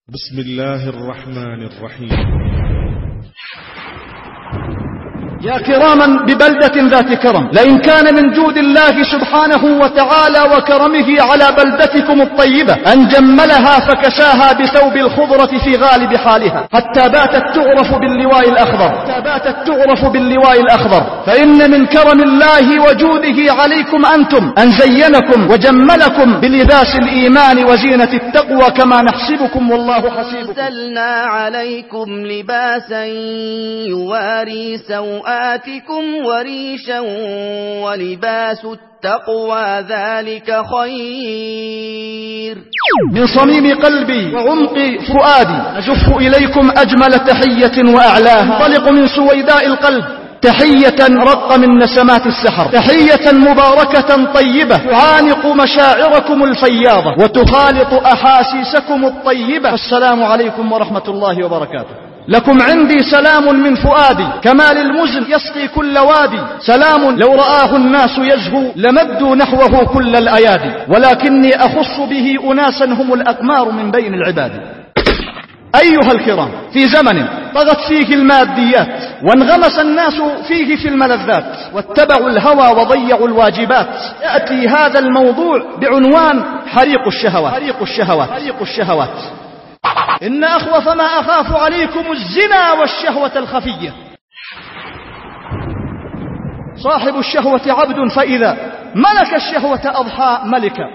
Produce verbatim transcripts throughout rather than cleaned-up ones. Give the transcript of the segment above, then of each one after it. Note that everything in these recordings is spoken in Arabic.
بسم الله الرحمن الرحيم. يا كراما ببلدة ذات كرم، لئن كان من جود الله سبحانه وتعالى وكرمه على بلدتكم الطيبة أن جملها فكساها بثوب الخضرة في غالب حالها حتى باتت تعرف باللواء الأخضر حتى باتت تعرف باللواء الأخضر فإن من كرم الله وجوده عليكم أنتم أن زينكم وجملكم بلباس الإيمان وزينة التقوى كما نحسبكم والله حسيبكم. أنزلنا عليكم لباسا يواري سوء آتكم وريشا ولباس التقوى ذلك خير. من صميم قلبي وعمق فؤادي أزف إليكم أجمل تحية وأعلاها تنطلق من سويداء القلب، تحية رق من نسمات السحر، تحية مباركة طيبة تعانق مشاعركم الفياضة وتخالط أحاسيسكم الطيبة. السلام عليكم ورحمة الله وبركاته. لكم عندي سلام من فؤادي كما للمزن يسقي كل وادي، سلام لو رآه الناس يزهو لمدوا نحوه كل الأيادي، ولكني أخص به أناسا هم الأقمار من بين العباد. أيها الكرام، في زمن طغت فيه الماديات وانغمس الناس فيه في الملذات واتبعوا الهوى وضيعوا الواجبات، يأتي هذا الموضوع بعنوان حريق الشهوات. حريق الشهوات حريق الشهوات إن أخوف ما أخاف عليكم الزنا والشهوة الخفية. صاحب الشهوة عبد فإذا ملك الشهوة أضحى ملكا،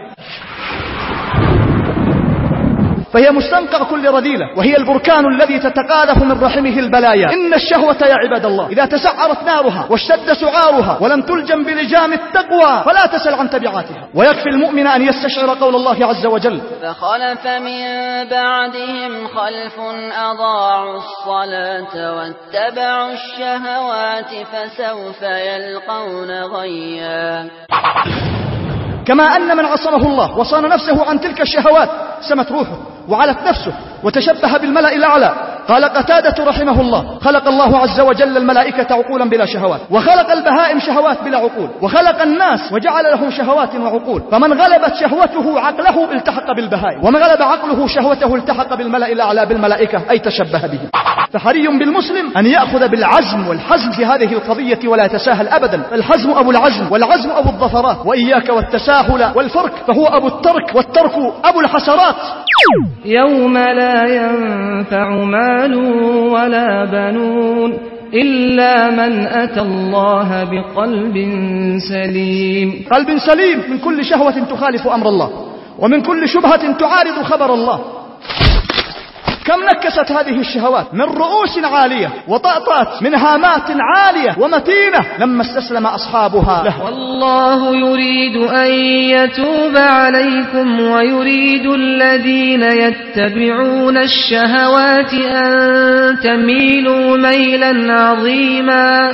فهي مستنقع كل رذيلة وهي البركان الذي تتقاذف من رحمه البلايا. إن الشهوة يا عباد الله إذا تسعرت نارها واشتد سعارها ولم تلجم بلجام التقوى فلا تسل عن تبعاتها. ويكفي المؤمن أن يستشعر قول الله عز وجل: فخلف من بعدهم خلف أضاعوا الصلاة واتبعوا الشهوات فسوف يلقون غيا. كما أن من عصمه الله وصان نفسه عن تلك الشهوات سمت روحه وعلت نفسه وتشبه بالملأ الأعلى. قال قتادة رحمه الله: خلق الله عز وجل الملائكة عقولا بلا شهوات، وخلق البهائم شهوات بلا عقول، وخلق الناس وجعل لهم شهوات وعقول، فمن غلبت شهوته عقله التحق بالبهائم، ومن غلب عقله شهوته التحق بالملأ الأعلى بالملائكة أي تشبه به. فحري بالمسلم أن يأخذ بالعزم والحزم في هذه القضية ولا يتساهل أبدا. الحزم أبو العزم والعزم أبو الظفرات، وإياك والتساهل والفرق فهو أبو الترك والترك أبو الحسرات. يوم لا ينفع مال ولا بنون إلا من أتى الله بقلب سليم. قلب سليم من كل شهوة تخالف أمر الله ومن كل شبهة تعارض خبر الله. كم نكست هذه الشهوات من رؤوس عالية وطأطات من هامات عالية ومتينة لما استسلم أصحابها له. والله يريد أن يتوب عليكم ويريد الذين يتبعون الشهوات أن تميلوا ميلا عظيما.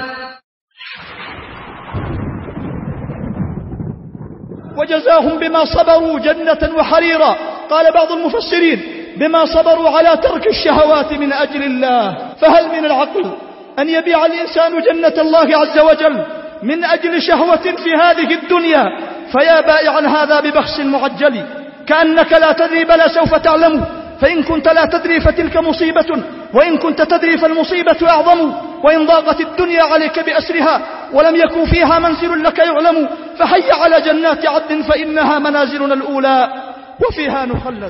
وجزاهم بما صبروا جنة وحريرا. قال بعض المفسرين: بما صبروا على ترك الشهوات من أجل الله. فهل من العقل أن يبيع الإنسان جنة الله عز وجل من أجل شهوة في هذه الدنيا؟ فيا بائعا هذا ببخس معجل، كأنك لا تدري بلى سوف تعلم، فإن كنت لا تدري فتلك مصيبة، وإن كنت تدري فالمصيبة أعظم. وإن ضاقت الدنيا عليك بأسرها ولم يكن فيها منزل لك يعلم، فحي على جنات عدن فإنها منازلنا الأولى وفيها نخلد.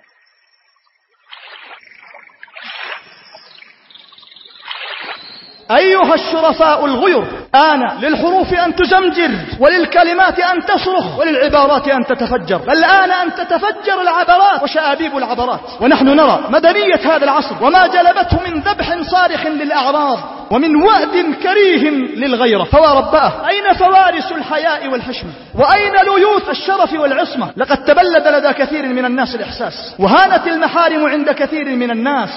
أيها الشرفاء الغير، آن للحروف أن تزمجر وللكلمات أن تصرخ وللعبارات أن تتفجر. الآن أن تتفجر العبرات وشآبيب العبرات. ونحن نرى مدنية هذا العصر وما جلبته من ذبح صارخ للأعراض ومن وأد كريه للغيرة. فورباه أين فوارس الحياء والحشمة؟ وأين ليوث الشرف والعصمة؟ لقد تبلد لدى كثير من الناس الإحساس وهانت المحارم عند كثير من الناس.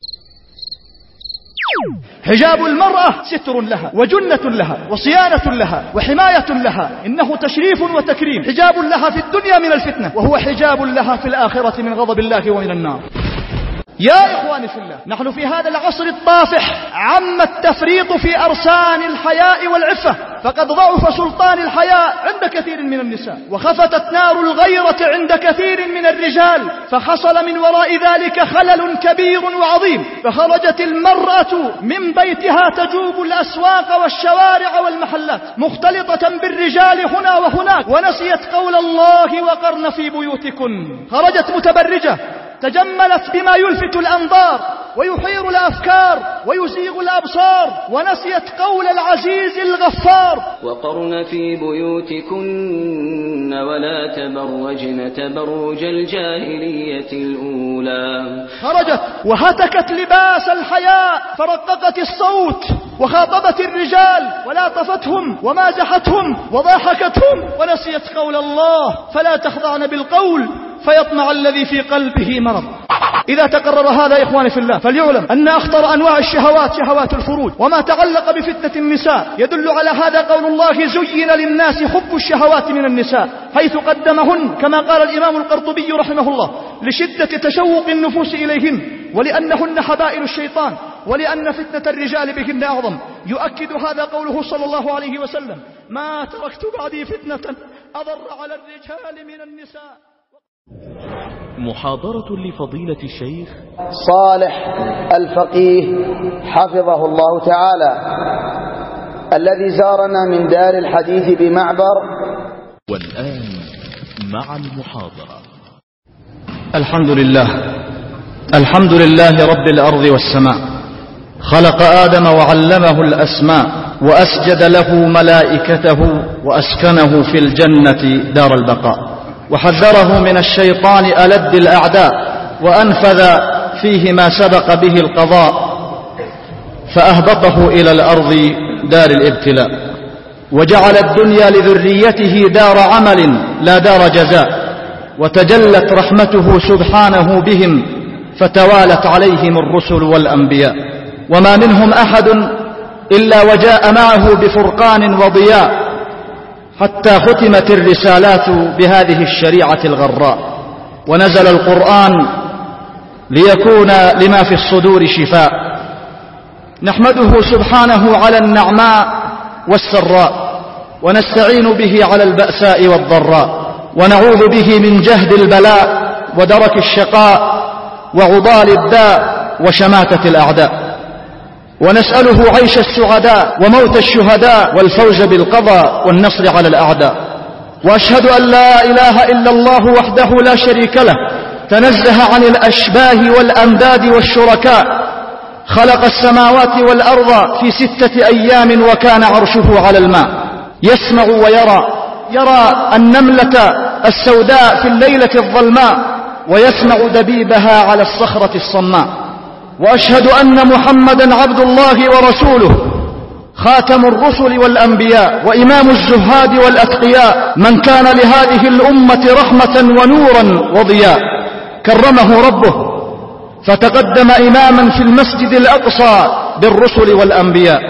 حجاب المرأة ستر لها وجنة لها وصيانة لها وحماية لها، إنه تشريف وتكريم. حجاب لها في الدنيا من الفتنة، وهو حجاب لها في الآخرة من غضب الله ومن النار. يا إخواني في الله، نحن في هذا العصر الطافح عم التفريط في أرسان الحياء والعفة فقد ضعف سلطان الحياء عند كثير من النساء، وخفتت نار الغيرة عند كثير من الرجال، فحصل من وراء ذلك خلل كبير وعظيم، فخرجت المرأة من بيتها تجوب الأسواق والشوارع والمحلات مختلطة بالرجال هنا وهناك، ونسيت قول الله وقرن في بيوتكن. خرجت متبرجة تجملت بما يلفت الأنظار ويحير الأفكار ويزيغ الأبصار، ونسيت قول العزيز الغفار: وقرن في بيوتكن ولا تبرجن تبرج الجاهلية الأولى. خرجت وهتكت لباس الحياء، فرققت الصوت وخاطبت الرجال ولاطفتهم ومازحتهم وضاحكتهم، ونسيت قول الله: فلا تخضعن بالقول فيطمع الذي في قلبه مرض. إذا تقرر هذا يا إخواني في الله، فليعلم أن أخطر أنواع الشهوات شهوات الفروج، وما تعلق بفتنة النساء يدل على هذا قول الله: زين للناس حب الشهوات من النساء، حيث قدمهن كما قال الإمام القرطبي رحمه الله لشدة تشوق النفوس إليهن، ولأنهن حبائل الشيطان، ولأن فتنة الرجال بهن أعظم. يؤكد هذا قوله صلى الله عليه وسلم: ما تركت بعدي فتنة أضر على الرجال من النساء. محاضرة لفضيلة الشيخ صالح الفقيه حفظه الله تعالى، الذي زارنا من دار الحديث بمعبر. والآن مع المحاضرة. الحمد لله الحمد لله رب الأرض والسماء، خلق آدم وعلمه الأسماء، وأسجد له ملائكته وأسكنه في الجنة دار البقاء، وحذره من الشيطان ألد الأعداء، وأنفذ فيه ما سبق به القضاء، فأهبطه إلى الأرض دار الابتلاء، وجعل الدنيا لذريته دار عمل لا دار جزاء، وتجلت رحمته سبحانه بهم فتوالت عليهم الرسل والأنبياء، وما منهم أحد إلا وجاء معه بفرقان وضياء، حتى ختمت الرسالات بهذه الشريعة الغراء، ونزل القرآن ليكون لما في الصدور شفاء. نحمده سبحانه على النعماء والسراء، ونستعين به على البأساء والضراء، ونعوذ به من جهد البلاء ودرك الشقاء وعضال الداء وشماتة الأعداء، ونسأله عيش السعداء وموت الشهداء والفوز بالقضاء والنصر على الأعداء. وأشهد أن لا إله إلا الله وحده لا شريك له، تنزه عن الأشباه والأنداد والشركاء، خلق السماوات والأرض في ستة أيام وكان عرشه على الماء، يسمع ويرى، يرى النملة السوداء في الليلة الظلماء، ويسمع دبيبها على الصخرة الصماء. وأشهد أن محمدا عبد الله ورسوله، خاتم الرسل والأنبياء، وإمام الزهاد والأتقياء، من كان لهذه الأمة رحمة ونورا وضياء. كرمه ربه فتقدم إماما في المسجد الأقصى بالرسل والأنبياء،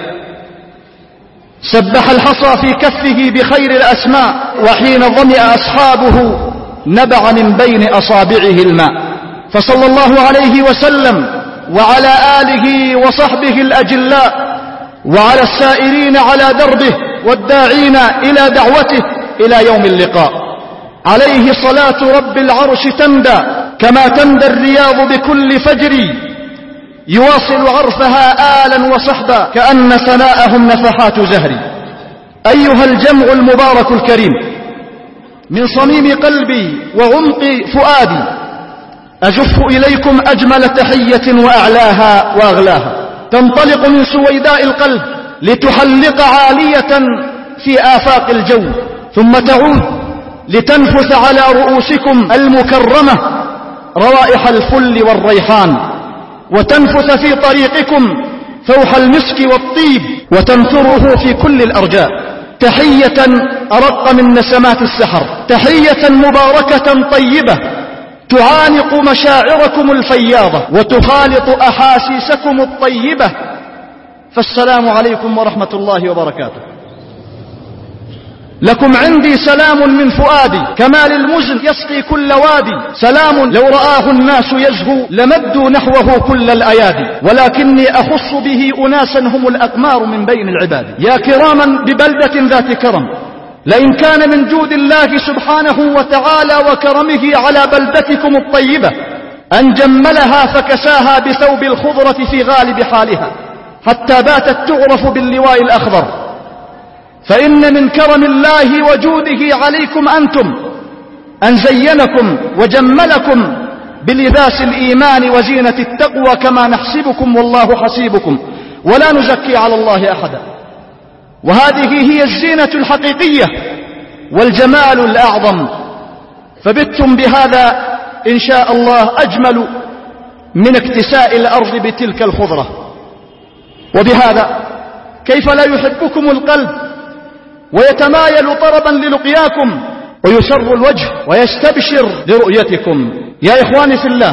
سبح الحصى في كفه بخير الأسماء، وحين ظمئ أصحابه نبع من بين أصابعه الماء. فصلى الله عليه وسلم وعلى آله وصحبه الأجلاء، وعلى السائرين على دربه والداعين إلى دعوته إلى يوم اللقاء. عليه صلاة رب العرش تندى كما تندى الرياض بكل فجر، يواصل عرفها آلا وصحبا كأن سناءهم نفحات زهر. أيها الجمع المبارك الكريم، من صميم قلبي وعمق فؤادي أزف إليكم أجمل تحية وأعلاها وأغلاها، تنطلق من سويداء القلب لتحلق عالية في آفاق الجو، ثم تعود لتنفث على رؤوسكم المكرمة روائح الفل والريحان، وتنفث في طريقكم فوح المسك والطيب، وتنثره في كل الأرجاء. تحية أرق من نسمات السحر، تحية مباركة طيبة تعانق مشاعركم الفياضة وتخالط أحاسيسكم الطيبة. فالسلام عليكم ورحمة الله وبركاته. لكم عندي سلام من فؤادي، كما للمزن يسقي كل وادي، سلام لو رآه الناس يزهو لمدوا نحوه كل الأيادي، ولكني أخص به أناسا هم الأقمار من بين العباد. يا كراما ببلدة ذات كرم، لئن كان من جود الله سبحانه وتعالى وكرمه على بلدتكم الطيبة أن جملها فكساها بثوب الخضرة في غالب حالها حتى باتت تعرف باللواء الأخضر، فإن من كرم الله وجوده عليكم أنتم أن زينكم وجملكم بلباس الإيمان وزينة التقوى كما نحسبكم والله حسيبكم ولا نزكي على الله أحدا. وهذه هي الزينة الحقيقية والجمال الأعظم، فبتم بهذا إن شاء الله أجمل من اكتساء الأرض بتلك الخضرة. وبهذا كيف لا يحبكم القلب ويتمايل طربا للقياكم ويسر الوجه ويستبشر لرؤيتكم. يا إخواني في الله،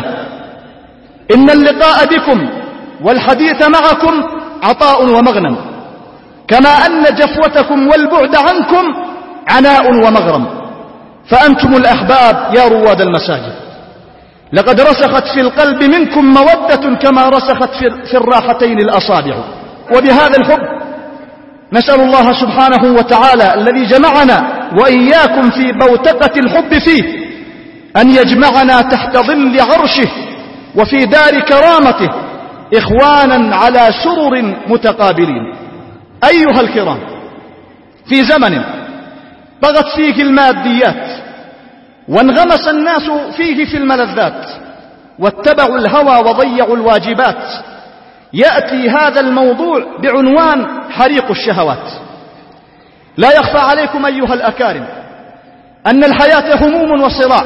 إن اللقاء بكم والحديث معكم عطاء ومغنم، كما أن جفوتكم والبعد عنكم عناء ومغرم، فأنتم الأحباب يا رواد المساجد، لقد رسخت في القلب منكم مودة كما رسخت في الراحتين الأصابع. وبهذا الحب نسأل الله سبحانه وتعالى الذي جمعنا وإياكم في بوتقة الحب فيه أن يجمعنا تحت ظل عرشه وفي دار كرامته إخوانا على سرر متقابلين. أيها الكرام، في زمن طغت فيه الماديات وانغمس الناس فيه في الملذات واتبعوا الهوى وضيعوا الواجبات، يأتي هذا الموضوع بعنوان حريق الشهوات. لا يخفى عليكم أيها الأكارم أن الحياة هموم وصراع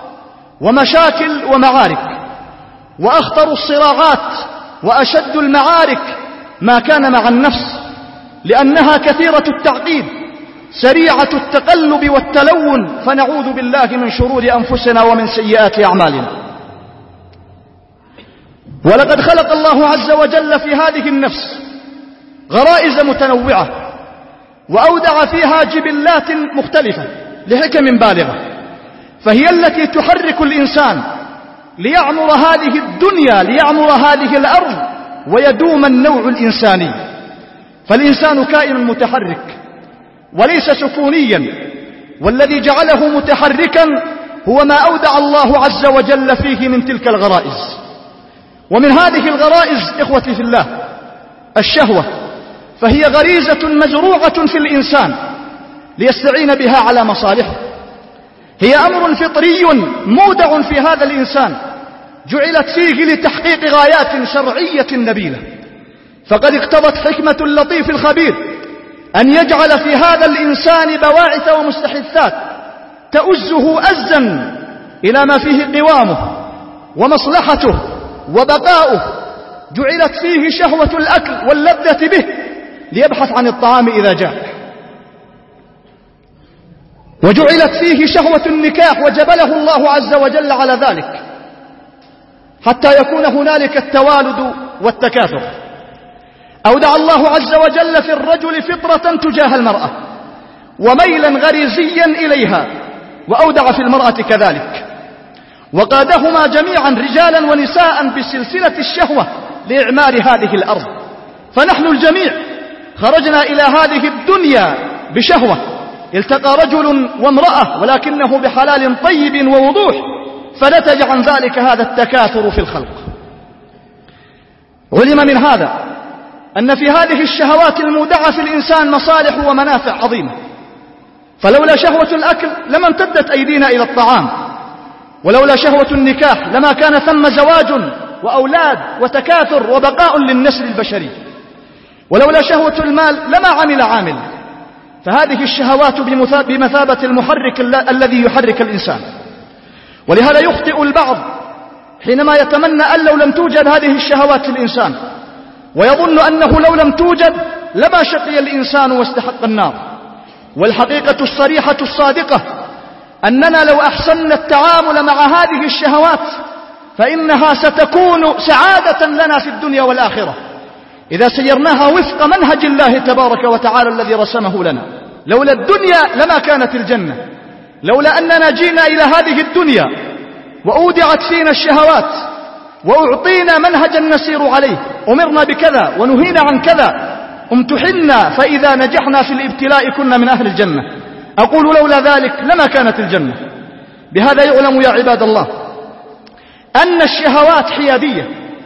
ومشاكل ومعارك، وأخطر الصراعات وأشد المعارك ما كان مع النفس، لأنها كثيرة التعقيد سريعة التقلب والتلون، فنعوذ بالله من شرور أنفسنا ومن سيئات أعمالنا. ولقد خلق الله عز وجل في هذه النفس غرائز متنوعة وأودع فيها جبلات مختلفة لحكم بالغة، فهي التي تحرك الإنسان ليعمر هذه الدنيا، ليعمر هذه الأرض ويدوم النوع الإنساني. فالإنسان كائن متحرك وليس سكونيا، والذي جعله متحركا هو ما أودع الله عز وجل فيه من تلك الغرائز. ومن هذه الغرائز إخوتي في الله الشهوة، فهي غريزة مزروعة في الإنسان ليستعين بها على مصالحه، هي أمر فطري مودع في هذا الإنسان جعلت فيه لتحقيق غايات شرعية نبيلة. فقد اقتضت حكمة اللطيف الخبير أن يجعل في هذا الإنسان بواعث ومستحثات تؤزه أزا إلى ما فيه قوامه ومصلحته وبقاؤه. جعلت فيه شهوة الأكل واللذة به ليبحث عن الطعام إذا جاء، وجعلت فيه شهوة النكاح وجبله الله عز وجل على ذلك حتى يكون هنالك التوالد والتكاثر. أودع الله عز وجل في الرجل فطرة تجاه المرأة وميلا غريزيا إليها، وأودع في المرأة كذلك، وقادهما جميعا رجالا ونساء بسلسلة الشهوة لإعمار هذه الأرض. فنحن الجميع خرجنا إلى هذه الدنيا بشهوة، التقى رجل وامرأة ولكنه بحلال طيب ووضوح، فنتج عن ذلك هذا التكاثر في الخلق. علم من هذا أن في هذه الشهوات المودعة في الإنسان مصالح ومنافع عظيمة، فلولا شهوة الأكل لما امتدت أيدينا إلى الطعام، ولولا شهوة النكاح لما كان ثم زواج وأولاد وتكاثر وبقاء للنسل البشري، ولولا شهوة المال لما عمل عامل. فهذه الشهوات بمثابة المحرك الذي يحرك الإنسان. ولهذا يخطئ البعض حينما يتمنى أن لو لم توجد هذه الشهوات في الإنسان، ويظن أنه لو لم توجد لما شقي الإنسان واستحق النار. والحقيقة الصريحة الصادقة أننا لو أحسننا التعامل مع هذه الشهوات فإنها ستكون سعادة لنا في الدنيا والآخرة إذا سيرناها وفق منهج الله تبارك وتعالى الذي رسمه لنا. لولا الدنيا لما كانت الجنة. لولا أننا جينا إلى هذه الدنيا وأودعت فينا الشهوات وأعطينا منهجا نسير عليه، أمرنا بكذا ونهينا عن كذا، امتحنا فإذا نجحنا في الابتلاء كنا من أهل الجنة. أقول لولا ذلك لما كانت الجنة. بهذا يعلم يا عباد الله أن الشهوات حيادية.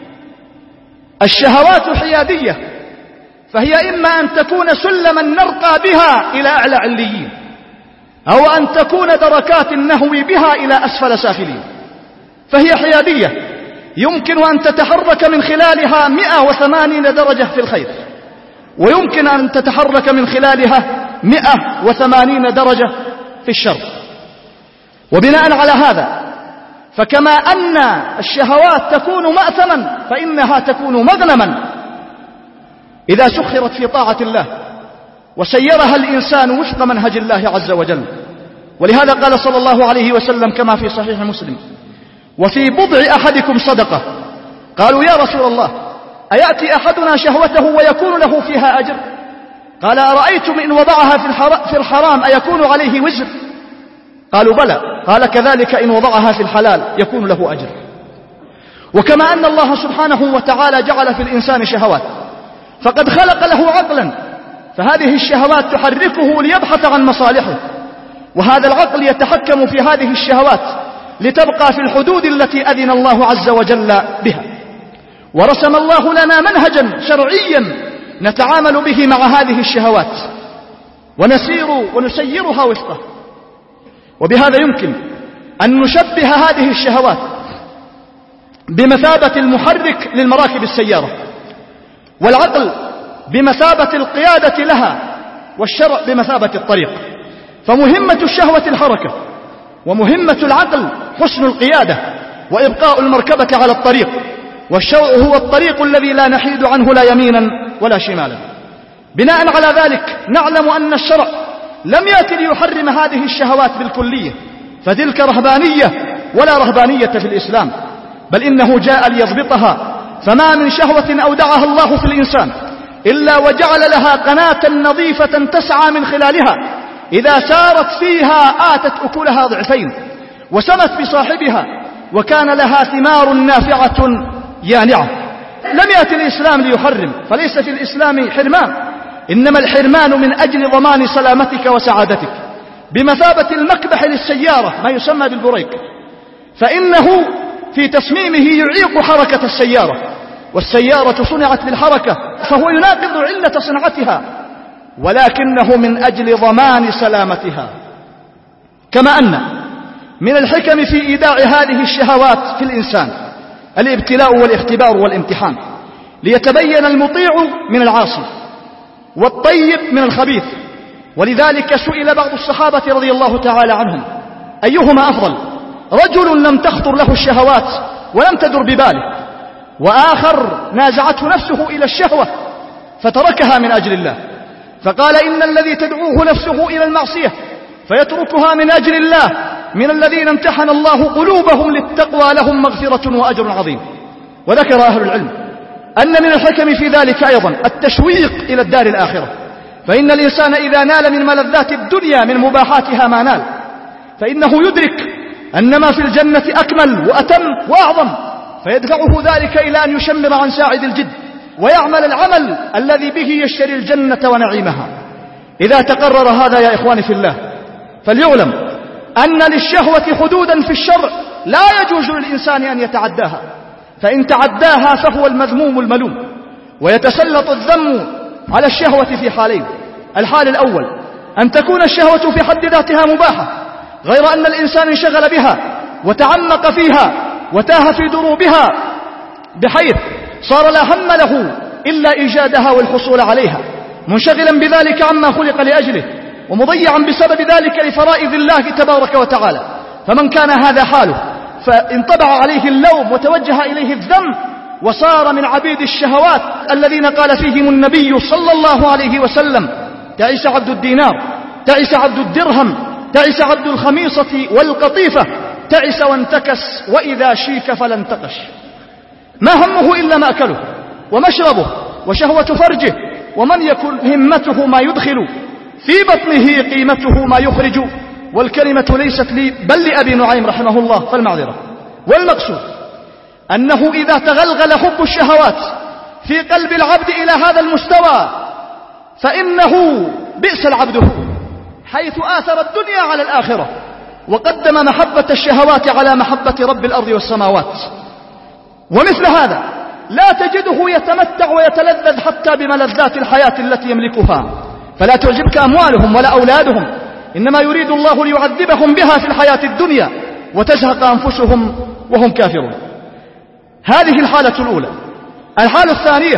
الشهوات حيادية، فهي إما أن تكون سلما نرقى بها إلى أعلى عليين، أو أن تكون دركات نهوي بها إلى أسفل سافلين. فهي حيادية، يمكن أن تتحرك من خلالها مئة وثمانين درجة في الخير، ويمكن أن تتحرك من خلالها مئة وثمانين درجة في الشر. وبناء على هذا فكما أن الشهوات تكون مأثما فإنها تكون مغنما إذا سخرت في طاعة الله وسيرها الإنسان وفق منهج الله عز وجل. ولهذا قال صلى الله عليه وسلم كما في صحيح مسلم: وفي بضع أحدكم صدقة. قالوا يا رسول الله أيأتي أحدنا شهوته ويكون له فيها أجر؟ قال أرأيتم إن وضعها في الحرام أيكون عليه وزر؟ قالوا بلى. قال كذلك إن وضعها في الحلال يكون له أجر. وكما أن الله سبحانه وتعالى جعل في الإنسان شهوات، فقد خلق له عقلا، فهذه الشهوات تحركه ليبحث عن مصالحه، وهذا العقل يتحكم في هذه الشهوات لتبقى في الحدود التي أذن الله عز وجل بها. ورسم الله لنا منهجا شرعيا نتعامل به مع هذه الشهوات ونسير ونسيرها وفقه. وبهذا يمكن أن نشبه هذه الشهوات بمثابة المحرك للمراكب السيارة، والعقل بمثابة القيادة لها، والشرع بمثابة الطريق. فمهمة الشهوة الحركة، ومهمة العقل حسن القيادة وإبقاء المركبة على الطريق، والشرع هو الطريق الذي لا نحيد عنه لا يمينا ولا شمالا. بناء على ذلك نعلم أن الشرع لم يأتي ليحرم هذه الشهوات بالكلية، فتلك رهبانية ولا رهبانية في الإسلام، بل إنه جاء ليضبطها. فما من شهوة أودعها الله في الإنسان إلا وجعل لها قناة نظيفة تسعى من خلالها، إذا سارت فيها آتت أكلها ضعفين وسمت بصاحبها وكان لها ثمار نافعة يانعة. لم يأتي الإسلام ليحرم، فليس في الإسلام حرمان، إنما الحرمان من أجل ضمان سلامتك وسعادتك، بمثابة المكبح للسيارة ما يسمى بالبريك، فإنه في تصميمه يعيق حركة السيارة، والسيارة صنعت للحركة، فهو يناقض علة صنعتها، ولكنه من أجل ضمان سلامتها. كما أن من الحكم في إيداع هذه الشهوات في الإنسان الابتلاء والاختبار والامتحان، ليتبين المطيع من العاصي والطيب من الخبيث. ولذلك سئل بعض الصحابة رضي الله تعالى عنهم أيهما أفضل، رجل لم تخطر له الشهوات ولم تدر بباله، وآخر نازعته نفسه إلى الشهوة فتركها من أجل الله، فقال إن الذي تدعوه نفسه إلى المعصية فيتركها من أجل الله من الذين امتحن الله قلوبهم للتقوى لهم مغفرة وأجر عظيم. وذكر أهل العلم أن من الحكم في ذلك أيضا التشويق إلى الدار الآخرة، فإن الإنسان إذا نال من ملذات الدنيا من مباحاتها ما نال، فإنه يدرك أن ما في الجنة أكمل وأتم وأعظم، فيدفعه ذلك إلى أن يشمر عن ساعد الجد ويعمل العمل الذي به يشتري الجنة ونعيمها. إذا تقرر هذا يا إخواني في الله فليعلم أن للشهوة حدودا في الشرع لا يجوز للإنسان أن يتعداها، فإن تعداها فهو المذموم الملوم. ويتسلط الذم على الشهوة في حالين: الحال الأول أن تكون الشهوة في حد ذاتها مباحة، غير أن الإنسان انشغل بها وتعمق فيها وتاه في دروبها بحيث صار لا هم له إلا إيجادها والحصول عليها، منشغلا بذلك عما خلق لأجله، ومضيعا بسبب ذلك لفرائض الله تبارك وتعالى. فمن كان هذا حاله فانطبع عليه اللوم وتوجه إليه الذم، وصار من عبيد الشهوات الذين قال فيهم النبي صلى الله عليه وسلم: تعس عبد الدينار، تعس عبد الدرهم، تعس عبد الخميصة والقطيفة، تعس وانتكس، وإذا شيك فلا انتقش. ما همه إلا مأكله ومشربه وشهوة فرجه، ومن يكن همته ما يدخل في بطنه قيمته ما يخرج، والكلمة ليست لي بل لأبي نعيم رحمه الله فالمعذرة. والمقصود أنه إذا تغلغل حب الشهوات في قلب العبد إلى هذا المستوى فإنه بئس العبد هو، حيث آثر الدنيا على الآخرة وقدم محبة الشهوات على محبة رب الأرض والسماوات. ومثل هذا لا تجده يتمتع ويتلذذ حتى بملذات الحياة التي يملكها، فلا تعجبك أموالهم ولا أولادهم، إنما يريد الله ليعذبهم بها في الحياة الدنيا وتزهق أنفسهم وهم كافرون. هذه الحالة الأولى. الحالة الثانية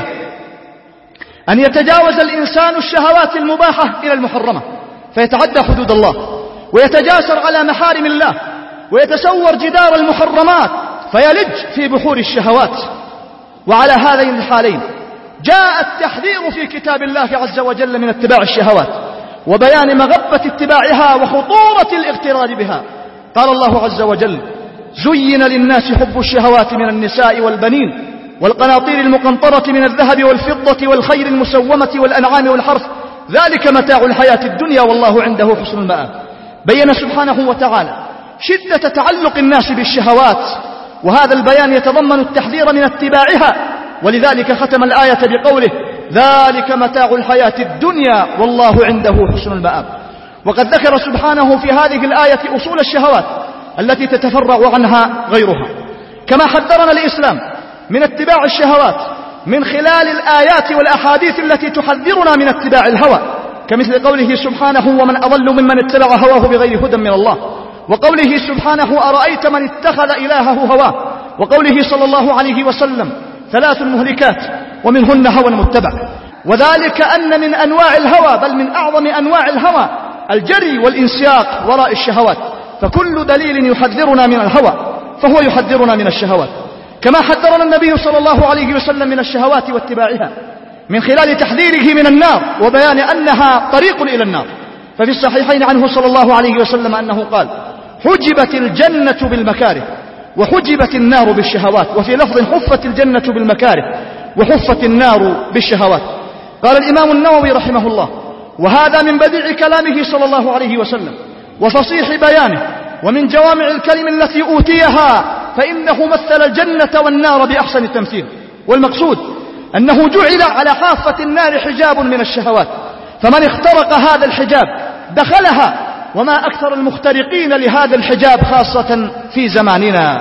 أن يتجاوز الإنسان الشهوات المباحة إلى المحرمة فيتعدى حدود الله ويتجاسر على محارم الله ويتسور جدار المحرمات فيلج في بحور الشهوات. وعلى هذين الحالين جاء التحذير في كتاب الله عز وجل من اتباع الشهوات وبيان مغبة اتباعها وخطورة الاغترار بها. قال الله عز وجل: زين للناس حب الشهوات من النساء والبنين والقناطير المقنطرة من الذهب والفضة والخيل المسومة والأنعام والحرث ذلك متاع الحياة الدنيا والله عنده حسن المآب. بين سبحانه وتعالى شدة تعلق الناس بالشهوات، وهذا البيان يتضمن التحذير من اتباعها، ولذلك ختم الآية بقوله: ذلك متاع الحياة الدنيا والله عنده حسن المآب. وقد ذكر سبحانه في هذه الآية أصول الشهوات التي تتفرع عنها غيرها، كما حذرنا الإسلام من اتباع الشهوات من خلال الآيات والأحاديث التي تحذرنا من اتباع الهوى، كمثل قوله سبحانه: ومن أضل ممن اتبع هواه بغير هدى من الله، وقوله سبحانه: أرأيت من اتخذ إلهه هواه، وقوله صلى الله عليه وسلم: ثلاث مهلكات ومنهن هوى متبع. وذلك أن من أنواع الهوى بل من أعظم أنواع الهوى الجري والانسياق وراء الشهوات، فكل دليل يحذرنا من الهوى فهو يحذرنا من الشهوات، كما حذرنا النبي صلى الله عليه وسلم من الشهوات واتباعها من خلال تحذيره من النار وبيان أنها طريق إلى النار. ففي الصحيحين عنه صلى الله عليه وسلم أنه قال: حجبت الجنة بالمكاره وحجبت النار بالشهوات، وفي لفظ: حفت الجنة بالمكاره وحفت النار بالشهوات. قال الإمام النووي رحمه الله: وهذا من بديع كلامه صلى الله عليه وسلم وفصيح بيانه ومن جوامع الكلم التي أوتيها، فإنه مثل الجنة والنار بأحسن تمثيل. والمقصود أنه جعل على حافة النار حجاب من الشهوات، فمن اخترق هذا الحجاب دخلها، وما أكثر المخترقين لهذا الحجاب خاصة في زماننا،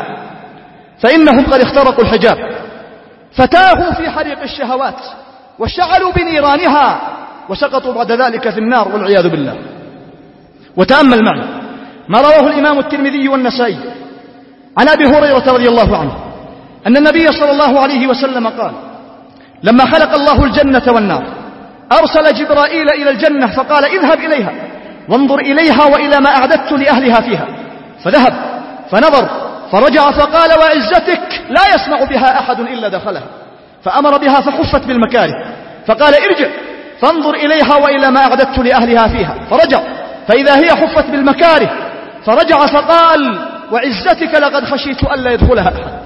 فإنهم قد اخترقوا الحجاب فتاهوا في حريق الشهوات واشتعلوا بنيرانها وسقطوا بعد ذلك في النار والعياذ بالله. وتأمل معي ما رواه الإمام الترمذي والنسائي عن أبي هريرة رضي الله عنه أن النبي صلى الله عليه وسلم قال: لما خلق الله الجنة والنار أرسل جبرائيل إلى الجنة فقال: اذهب إليها وانظر إليها وإلى ما أعددت لأهلها فيها. فذهب فنظر فرجع فقال: وعزتك لا يسمع بها أحد إلا دخلها. فأمر بها فحفت بالمكاره، فقال: ارجع فانظر إليها وإلى ما أعددت لأهلها فيها. فرجع فإذا هي حفت بالمكاره، فرجع فقال: وعزتك لقد خشيت ألا يدخلها أحد.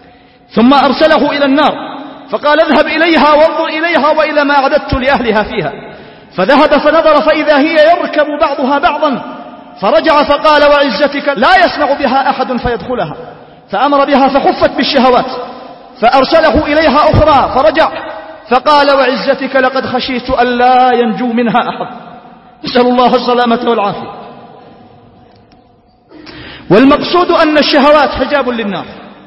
ثم أرسله إلى النار فقال: اذهب إليها وانظر إليها وإلى ما أعددت لأهلها فيها. فذهب فنظر فإذا هي يركب بعضها بعضا، فرجع فقال: وعزتك لا يسمع بها أحد فيدخلها. فأمر بها فحفت بالشهوات، فأرسله إليها أخرى فرجع فقال: وعزتك لقد خشيت ألا ينجو منها أحد. نسأل الله السلامة والعافية. والمقصود أن الشهوات حجاب للنار،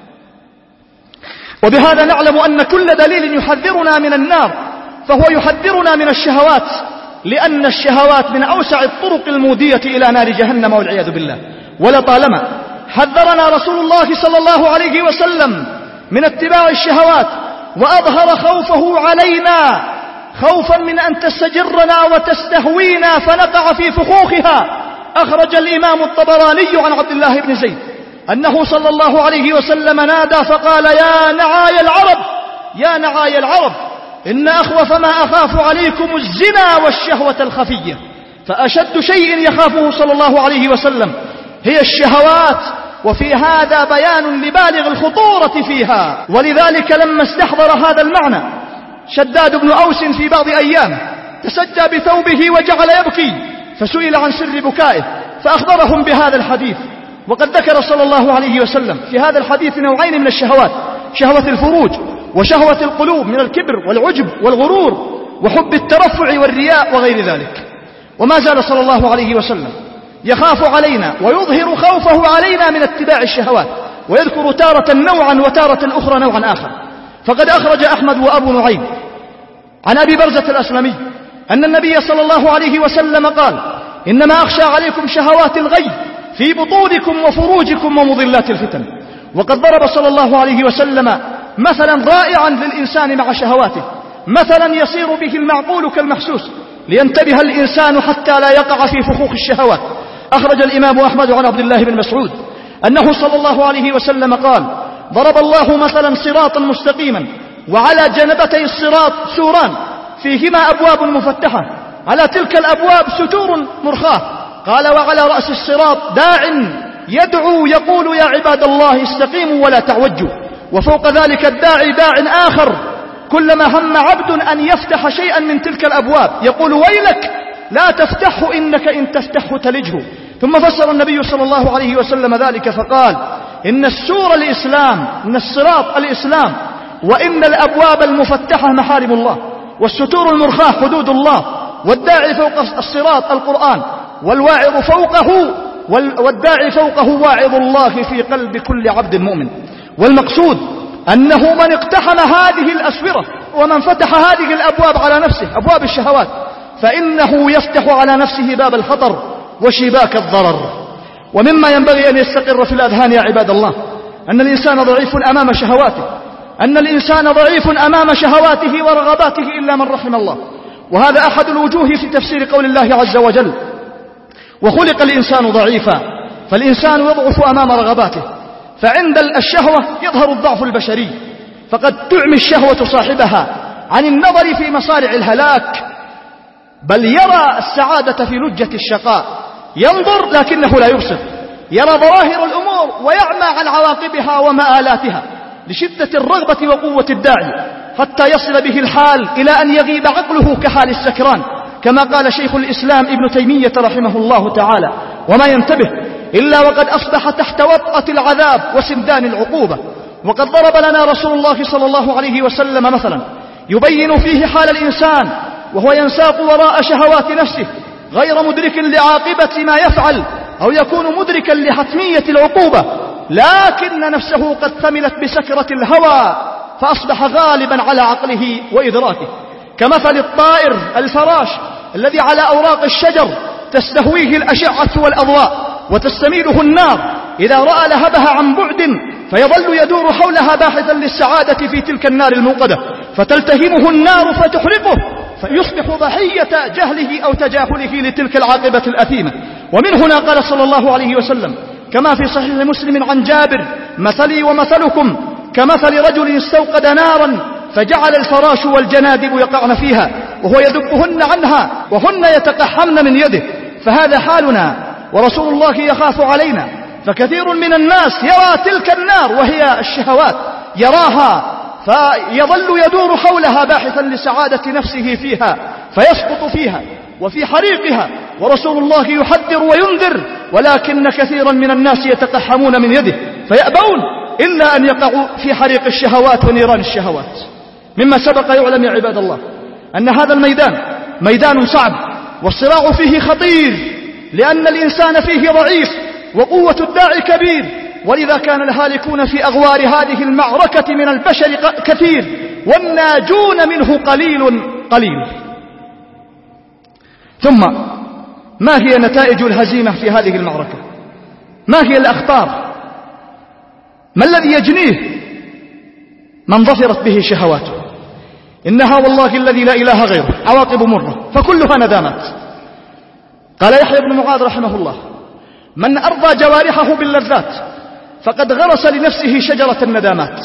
وبهذا نعلم أن كل دليل يحذرنا من النار فهو يحذرنا من الشهوات، لأن الشهوات من أوسع الطرق المودية إلى نار جهنم والعياذ بالله. ولطالما حذرنا رسول الله صلى الله عليه وسلم من اتباع الشهوات وأظهر خوفه علينا، خوفا من أن تستجرنا وتستهوينا فنقع في فخوخها. أخرج الإمام الطبراني عن عبد الله بن زيد أنه صلى الله عليه وسلم نادى فقال: يا نعاي العرب يا نعاي العرب إن أخوف ما أخاف عليكم الزنا والشهوة الخفية. فأشد شيء يخافه صلى الله عليه وسلم هي الشهوات، وفي هذا بيان لبالغ الخطورة فيها. ولذلك لما استحضر هذا المعنى شداد بن أوس في بعض أيامه تسجى بثوبه وجعل يبكي، فسئل عن سر بكائه فأخبرهم بهذا الحديث. وقد ذكر صلى الله عليه وسلم في هذا الحديث نوعين من الشهوات: شهوة الفروج وشهوة القلوب من الكبر والعجب والغرور وحب الترفع والرياء وغير ذلك. وما زال صلى الله عليه وسلم يخاف علينا ويظهر خوفه علينا من اتباع الشهوات، ويذكر تارة نوعا وتارة أخرى نوعا آخر. فقد أخرج أحمد وأبو نعيم عن أبي برزة الأسلمي أن النبي صلى الله عليه وسلم قال: إنما أخشى عليكم شهوات الغي في بطونكم وفروجكم ومضلات الفتن. وقد ضرب صلى الله عليه وسلم مثلا رائعا للإنسان مع شهواته، مثلا يصير به المعقول كالمحسوس، لينتبه الإنسان حتى لا يقع في فخوخ الشهوات. أخرج الإمام أحمد عن عبد الله بن مسعود أنه صلى الله عليه وسلم قال: ضرب الله مثلا صراطا مستقيما، وعلى جنبتي الصراط سوران فيهما أبواب مفتحة، على تلك الأبواب ستور مرخاة. قال: وعلى رأس الصراط داع يدعو يقول: يا عباد الله استقيموا ولا تعوجوا. وفوق ذلك الداعي داع آخر كلما هم عبد أن يفتح شيئا من تلك الأبواب يقول: ويلك لا تفتحه إنك إن تفتحه تلجه. ثم فسر النبي صلى الله عليه وسلم ذلك فقال: إن السور الإسلام، إن الصراط الإسلام، وإن الأبواب المفتحة محارم الله، والستور المرخاة حدود الله، والداعي فوق الصراط القرآن، والواعظ فوقه والداعي فوقه واعظ الله في قلب كل عبد مؤمن. والمقصود أنه من اقتحم هذه الأسورة ومن فتح هذه الأبواب على نفسه، أبواب الشهوات، فإنه يفتح على نفسه باب الخطر وشباك الضرر. ومما ينبغي أن يستقر في الأذهان يا عباد الله أن الإنسان ضعيف أمام شهواته، أن الإنسان ضعيف أمام شهواته ورغباته إلا من رحم الله. وهذا أحد الوجوه في تفسير قول الله عز وجل: وخلق الإنسان ضعيفا. فالإنسان يضعف أمام رغباته، فعند الشهوة يظهر الضعف البشري، فقد تعمي الشهوة صاحبها عن النظر في مصارع الهلاك، بل يرى السعادة في لجة الشقاء، ينظر لكنه لا يبصر، يرى ظواهر الأمور ويعمى عن عواقبها ومآلاتها لشدة الرغبة وقوة الداعي، حتى يصل به الحال إلى أن يغيب عقله كحال السكران، كما قال شيخ الإسلام ابن تيمية رحمه الله تعالى: وما ينتبه إلا وقد أصبح تحت وطأة العذاب وسندان العقوبة. وقد ضرب لنا رسول الله صلى الله عليه وسلم مثلا يبين فيه حال الإنسان وهو ينساق وراء شهوات نفسه غير مدرك لعاقبة ما يفعل، أو يكون مدركا لحتمية العقوبة، لكن نفسه قد ثملت بسكرة الهوى فأصبح غالبا على عقله وإدراكه، كمثل الطائر الفراش الذي على أوراق الشجر تستهويه الأشعة والأضواء وتستميله النار إذا رأى لهبها عن بعد، فيظل يدور حولها باحثا للسعادة في تلك النار الموقدة، فتلتهمه النار فتحرقه، فيصبح ضحية جهله أو تجاهله لتلك العاقبة الأثيمة. ومن هنا قال صلى الله عليه وسلم كما في صحيح مسلم عن جابر: مثلي ومثلكم كمثل رجل استوقد نارا فجعل الفراش والجنادب يقعن فيها وهو يدبهن عنها وهن يتقحمن من يده. فهذا حالنا، ورسول الله يخاف علينا، فكثير من الناس يرى تلك النار وهي الشهوات، يراها فيظل يدور حولها باحثا لسعادة نفسه فيها، فيسقط فيها وفي حريقها، ورسول الله يحذر وينذر: ولكن كثيرا من الناس يتقحمون من يده فيأبون إلا أن يقعوا في حريق الشهوات ونيران الشهوات. مما سبق يعلم يا عباد الله أن هذا الميدان ميدان صعب، والصراع فيه خطير، لأن الإنسان فيه ضعيف وقوة الداعي كبير، ولذا كان الهالكون في أغوار هذه المعركة من البشر كثير، والناجون منه قليل قليل. ثم ما هي نتائج الهزيمة في هذه المعركة؟ ما هي الأخطار؟ ما الذي يجنيه من ظفرت به شهواته؟ إنها والله الذي لا إله غيره عواقب مرة فكلها ندامات. قال يحيى بن معاذ رحمه الله: من أرضى جوارحه باللذات فقد غرس لنفسه شجرة الندامات.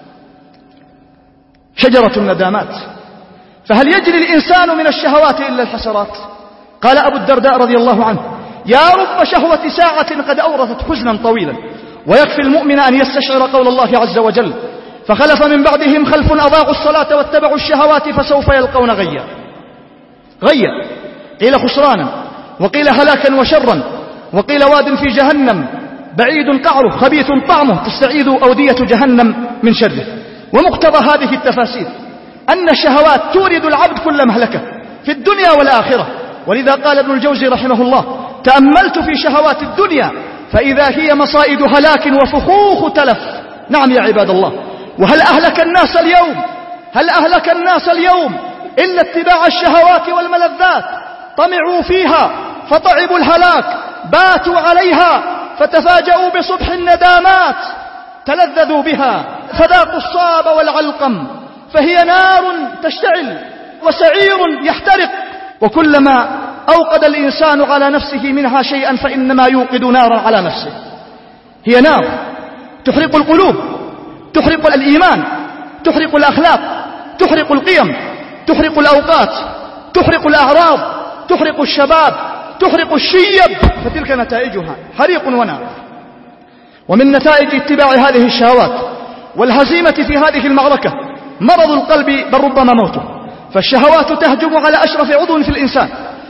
شجرة الندامات. فهل يجري الإنسان من الشهوات إلا الحسرات؟ قال أبو الدرداء رضي الله عنه: يا رب شهوة ساعة قد أورثت حزنا طويلا. ويكفي المؤمن أن يستشعر قول الله عز وجل: فخلف من بعدهم خلف أضاعوا الصلاة واتبعوا الشهوات فسوف يلقون غيا. غيا، قيل خسرانا، وقيل هلاكا وشرا، وقيل واد في جهنم بعيد قعره خبيث طعمه تستعيذ أودية جهنم من شره. ومقتضى هذه التفاسير أن الشهوات تورد العبد كل مهلكة في الدنيا والآخرة. ولذا قال ابن الجوزي رحمه الله: تأملت في شهوات الدنيا فإذا هي مصائد هلاك وفخوخ تلف. نعم يا عباد الله، وهل أهلك الناس اليوم هل أهلك الناس اليوم إلا اتباع الشهوات والملذات؟ طمعوا فيها فطعبوا الهلاك، باتوا عليها فتفاجؤوا بصبح الندامات، تلذذوا بها فذاقوا الصاب والعلقم، فهي نار تشتعل وسعير يحترق، وكلما أوقد الإنسان على نفسه منها شيئا فإنما يوقد نارا على نفسه. هي نار تحرق القلوب، تحرق الإيمان، تحرق الأخلاق، تحرق القيم، تحرق الأوقات، تحرق الأعراض، تحرق الشباب، تحرق الشيب، فتلك نتائجها حريق ونار. ومن نتائج اتباع هذه الشهوات والهزيمة في هذه المعركة مرض القلب بل ربما موته، فالشهوات تهجم على أشرف عضو في الإنسان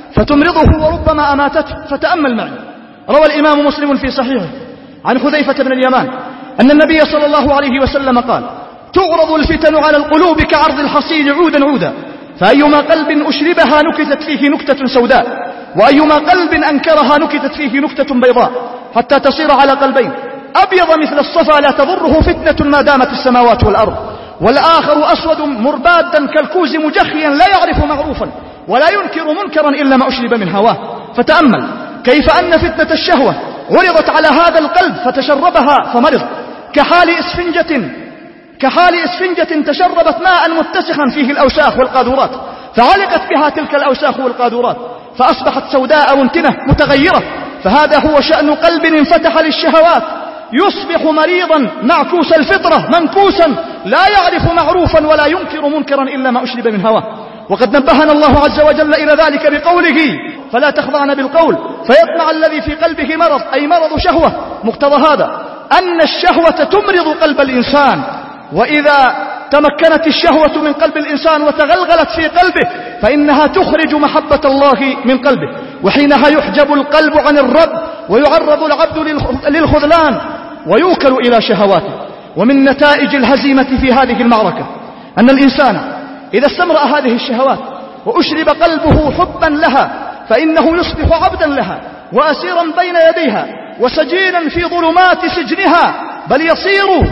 فتمرضه وربما أماتته. فتأمل معي، روى الإمام مسلم في صحيحه عن حذيفة بن اليمان أن النبي صلى الله عليه وسلم قال: تعرض الفتن على القلوب كعرض الحصير عودا عودا، فأيما قلب أشربها نكتت فيه نكتة سوداء، وأيما قلب أنكرها نكتت فيه نكتة بيضاء، حتى تصير على قلبين: أبيض مثل الصفا لا تضره فتنة ما دامت السماوات والأرض، والآخر أسود مربادا كالكوز مجخيا لا يعرف معروفا ولا ينكر منكرا إلا ما أشرب من هواه. فتأمل كيف أن فتنة الشهوة عرضت على هذا القلب فتشربها فمرض، كحال إسفنجة كحال إسفنجة تشربت ماء متسخا فيه الأوساخ والقاذورات، فعلقت بها تلك الأوساخ والقاذورات فأصبحت سوداء منتنة متغيرة. فهذا هو شأن قلب انفتح للشهوات، يصبح مريضا معكوس الفطرة منكوسا لا يعرف معروفا ولا ينكر منكرا إلا ما أشرب من هواه. وقد نبهنا الله عز وجل إلى ذلك بقوله: فلا تخضعن بالقول فيطمع الذي في قلبه مرض، أي مرض شهوة. مقتضى هذا أن الشهوة تمرض قلب الإنسان، وإذا تمكنت الشهوة من قلب الإنسان وتغلغلت في قلبه فإنها تخرج محبة الله من قلبه، وحينها يحجب القلب عن الرب ويعرض العبد للخذلان ويوكل إلى شهواته. ومن نتائج الهزيمة في هذه المعركة أن الإنسان إذا استمرأ هذه الشهوات وأشرب قلبه حبا لها فإنه يصبح عبدا لها وأسيرا بين يديها وسجينا في ظلمات سجنها، بل يصير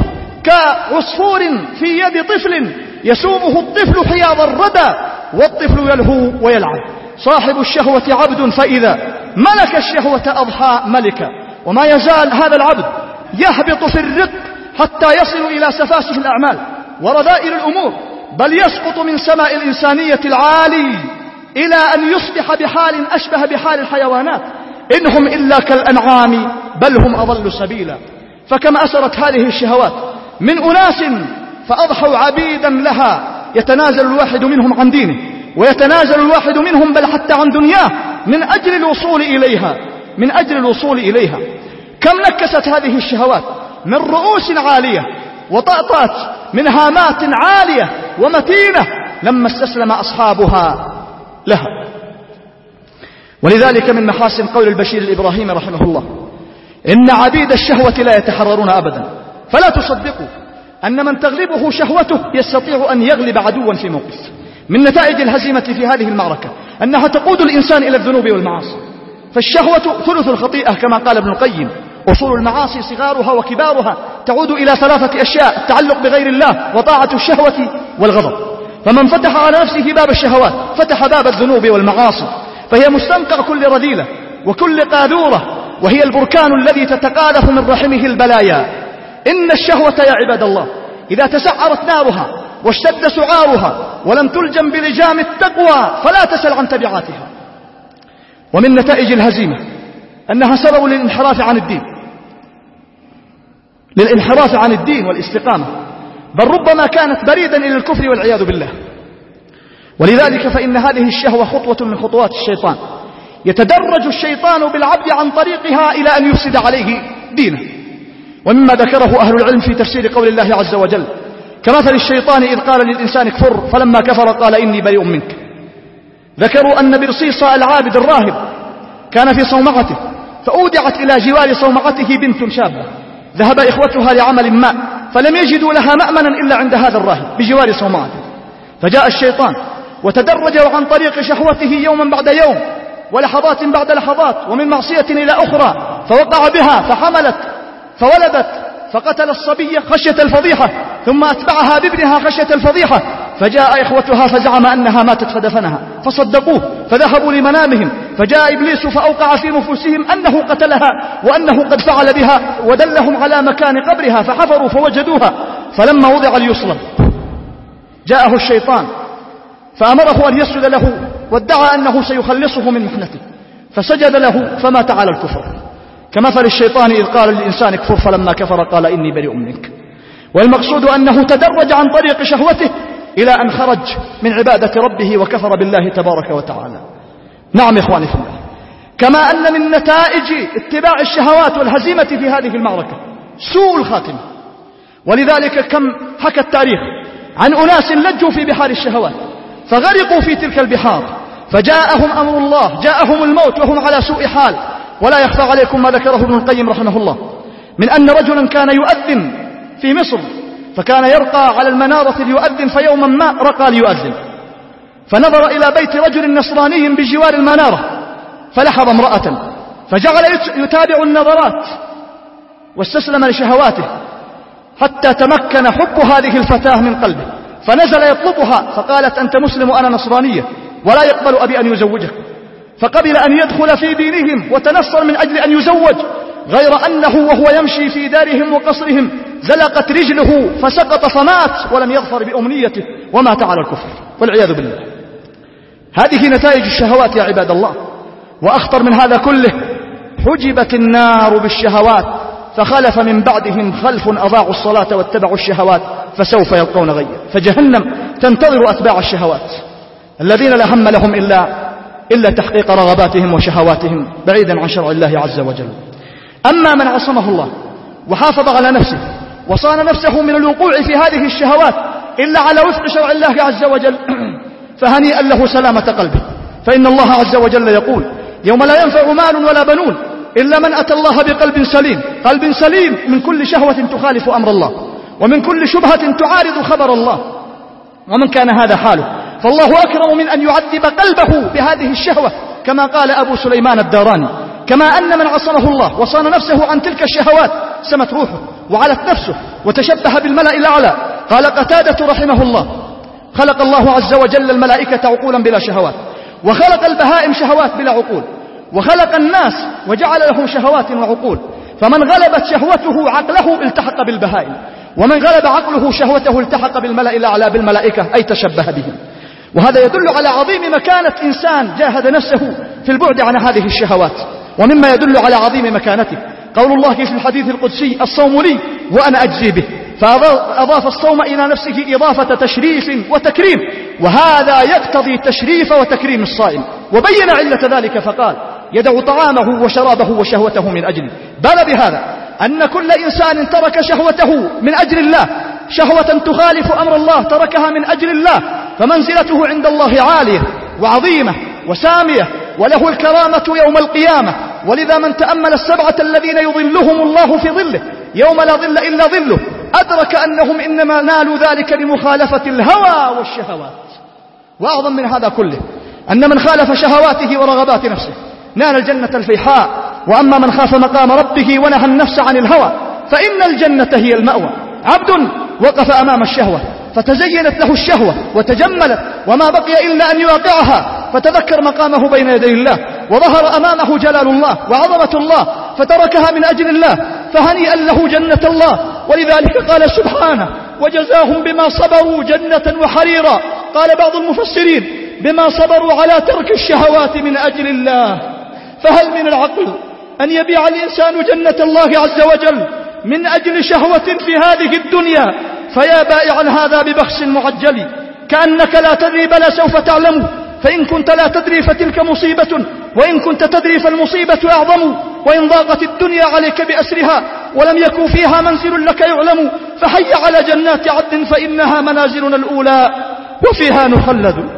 كعصفور في يد طفل يسومه الطفل حياض الردى والطفل يلهو ويلعب. صاحب الشهوة عبد فإذا ملك الشهوة أضحى ملكا، وما يزال هذا العبد يهبط في الرق حتى يصل إلى سفاسف الأعمال ورذائل الأمور، بل يسقط من سماء الإنسانية العالي إلى أن يصبح بحال أشبه بحال الحيوانات، إنهم إلا كالأنعام بل هم أضل سبيلا. فكم أسرت هذه الشهوات من أناس فأضحوا عبيدا لها، يتنازل الواحد منهم عن دينه ويتنازل الواحد منهم بل حتى عن دنياه من أجل الوصول إليها من أجل الوصول إليها. كم نكست هذه الشهوات من رؤوس عالية وطأطات من هامات عالية ومتينة لما استسلم أصحابها لها. ولذلك من محاسن قول البشير الإبراهيمي رحمه الله: إن عبيد الشهوة لا يتحررون أبدا، فلا تصدقوا أن من تغلبه شهوته يستطيع أن يغلب عدوا في موقف. من نتائج الهزيمة في هذه المعركة أنها تقود الإنسان إلى الذنوب والمعاصي، فالشهوة ثلث الخطيئة كما قال ابن القيم: أصول المعاصي صغارها وكبارها تعود إلى ثلاثة أشياء: التعلق بغير الله وطاعة الشهوة والغضب. فمن فتح على نفسه باب الشهوات فتح باب الذنوب والمعاصي، فهي مستنقع كل رذيلة وكل قاذورة، وهي البركان الذي تتقاذف من رحمه البلايا. إن الشهوة يا عباد الله إذا تسعرت نارها واشتد سعارها ولم تلجم بلجام التقوى فلا تسل عن تبعاتها. ومن نتائج الهزيمة أنها سبب للانحراف عن الدين للانحراف عن الدين والاستقامة، بل ربما كانت بريدا إلى الكفر والعياذ بالله. ولذلك فإن هذه الشهوة خطوة من خطوات الشيطان، يتدرج الشيطان بالعبد عن طريقها إلى أن يفسد عليه دينه. ومما ذكره أهل العلم في تفسير قول الله عز وجل: كمثل الشيطان إذ قال للإنسان اكفر فلما كفر قال إني بريء منك. ذكروا أن برصيصة العابد الراهب كان في صومعته، فأودعت إلى جوار صومعته بنت شابة، ذهب إخوتها لعمل ما فلم يجدوا لها مأمنا إلا عند هذا الراهب بجوار صومعته، فجاء الشيطان وتدرج عن طريق شهوته يوما بعد يوم ولحظات بعد لحظات ومن معصية إلى أخرى، فوقع بها فحملت فولدت فقتل الصبية خشية الفضيحة، ثم أتبعها بابنها خشية الفضيحة، فجاء إخوتها فزعم أنها ماتت فدفنها فصدقوه، فذهبوا لمنامهم، فجاء إبليس فأوقع في نفوسهم أنه قتلها وأنه قد فعل بها، ودلهم على مكان قبرها فحفروا فوجدوها، فلما وضع ليصلب جاءه الشيطان فأمره أن يسجد له وادعى أنه سيخلصه من محنته، فسجد له فمات على الكفر، كمثل الشيطان إذ قال للإنسان اكفر فلما كفر قال إني بريء منك. والمقصود أنه تدرج عن طريق شهوته إلى أن خرج من عبادة ربه وكفر بالله تبارك وتعالى. نعم إخواني في الله، كما أن من نتائج اتباع الشهوات والهزيمة في هذه المعركة سوء الخاتمة، ولذلك كم حكى التاريخ عن أناس لجوا في بحار الشهوات فغرقوا في تلك البحار، فجاءهم أمر الله، جاءهم الموت وهم على سوء حال. ولا يخفى عليكم ما ذكره ابن القيم رحمه الله من أن رجلا كان يؤذن في مصر، فكان يرقى على المنارة ليؤذن، فيوما ما رقى ليؤذن، فنظر إلى بيت رجل نصراني بجوار المنارة فلحظ امرأة، فجعل يتابع النظرات واستسلم لشهواته حتى تمكن حب هذه الفتاة من قلبه، فنزل يطلبها فقالت أنت مسلم وأنا نصرانية ولا يقبل أبي أن يزوجك، فقبل أن يدخل في دينهم وتنصر من أجل أن يزوج، غير أنه وهو يمشي في دارهم وقصرهم زلقت رجله فسقط فمات ولم يظفر بأمنيته ومات على الكفر والعياذ بالله. هذه نتائج الشهوات يا عباد الله. وأخطر من هذا كله حجبت النار بالشهوات فخلف من بعدهم خلف أضاعوا الصلاة واتبعوا الشهوات فسوف يلقون غيا، فجهنم تنتظر أتباع الشهوات الذين لا هم لهم إلا, إلا تحقيق رغباتهم وشهواتهم بعيدا عن شرع الله عز وجل. أما من عصمه الله وحافظ على نفسه وصان نفسه من الوقوع في هذه الشهوات إلا على وفق شرع الله عز وجل فهنيئا له سلامة قلبه، فإن الله عز وجل يقول يوم لا ينفع مال ولا بنون إلا من أتى الله بقلب سليم، قلب سليم من كل شهوة تخالف أمر الله ومن كل شبهة تعارض خبر الله. ومن كان هذا حاله فالله أكرم من أن يعذب قلبه بهذه الشهوة، كما قال أبو سليمان الداراني كما أن من عصمه الله وصان نفسه عن تلك الشهوات سمت روحه وعلت نفسه وتشبه بالملأ الأعلى. قال قتادة رحمه الله خلق الله عز وجل الملائكة عقولا بلا شهوات، وخلق البهائم شهوات بلا عقول، وخلق الناس وجعل لهم شهوات وعقول، فمن غلبت شهوته عقله التحق بالبهائم، ومن غلب عقله شهوته التحق بالملأ الأعلى بالملائكة أي تشبه بهم. وهذا يدل على عظيم مكانة إنسان جاهد نفسه في البعد عن هذه الشهوات. ومما يدل على عظيم مكانته قول الله في الحديث القدسي الصوم لي وأنا أجزي به، فأضاف الصوم إلى نفسه إضافة تشريف وتكريم، وهذا يقتضي تشريف وتكريم الصائم، وبين علة ذلك فقال يدع طعامه وشرابه وشهوته من أجله. بل بهذا أن كل إنسان ترك شهوته من أجل الله، شهوة تخالف أمر الله تركها من أجل الله، فمنزلته عند الله عالية وعظيمة وسامية وله الكرامة يوم القيامة. ولذا من تأمل السبعة الذين يظلهم الله في ظله يوم لا ظل إلا ظله أدرك أنهم إنما نالوا ذلك بمخالفة الهوى والشهوات. وأعظم من هذا كله أن من خالف شهواته ورغبات نفسه نال الجنة الفيحاء، وأما من خاف مقام ربه ونهى النفس عن الهوى فإن الجنة هي المأوى. عبد وقف أمام الشهوة فتزينت له الشهوة وتجملت وما بقي إلا أن يواقعها، فتذكر مقامه بين يدي الله وظهر أمامه جلال الله وعظمة الله فتركها من أجل الله، فهنيئا له جنة الله. ولذلك قال سبحانه وجزاهم بما صبروا جنة وحريرا. قال بعض المفسرين بما صبروا على ترك الشهوات من أجل الله. فهل من العقل أن يبيع الإنسان جنة الله عز وجل من أجل شهوة في هذه الدنيا؟ فيا بائعا هذا ببخس معجل، كأنك لا تدري بل سوف تعلم، فإن كنت لا تدري فتلك مصيبة، وإن كنت تدري فالمصيبة أعظم. وإن ضاقت الدنيا عليك بأسرها ولم يكن فيها منزل لك يعلم، فحي على جنات عدن فإنها منازلنا الأولى وفيها نخلد.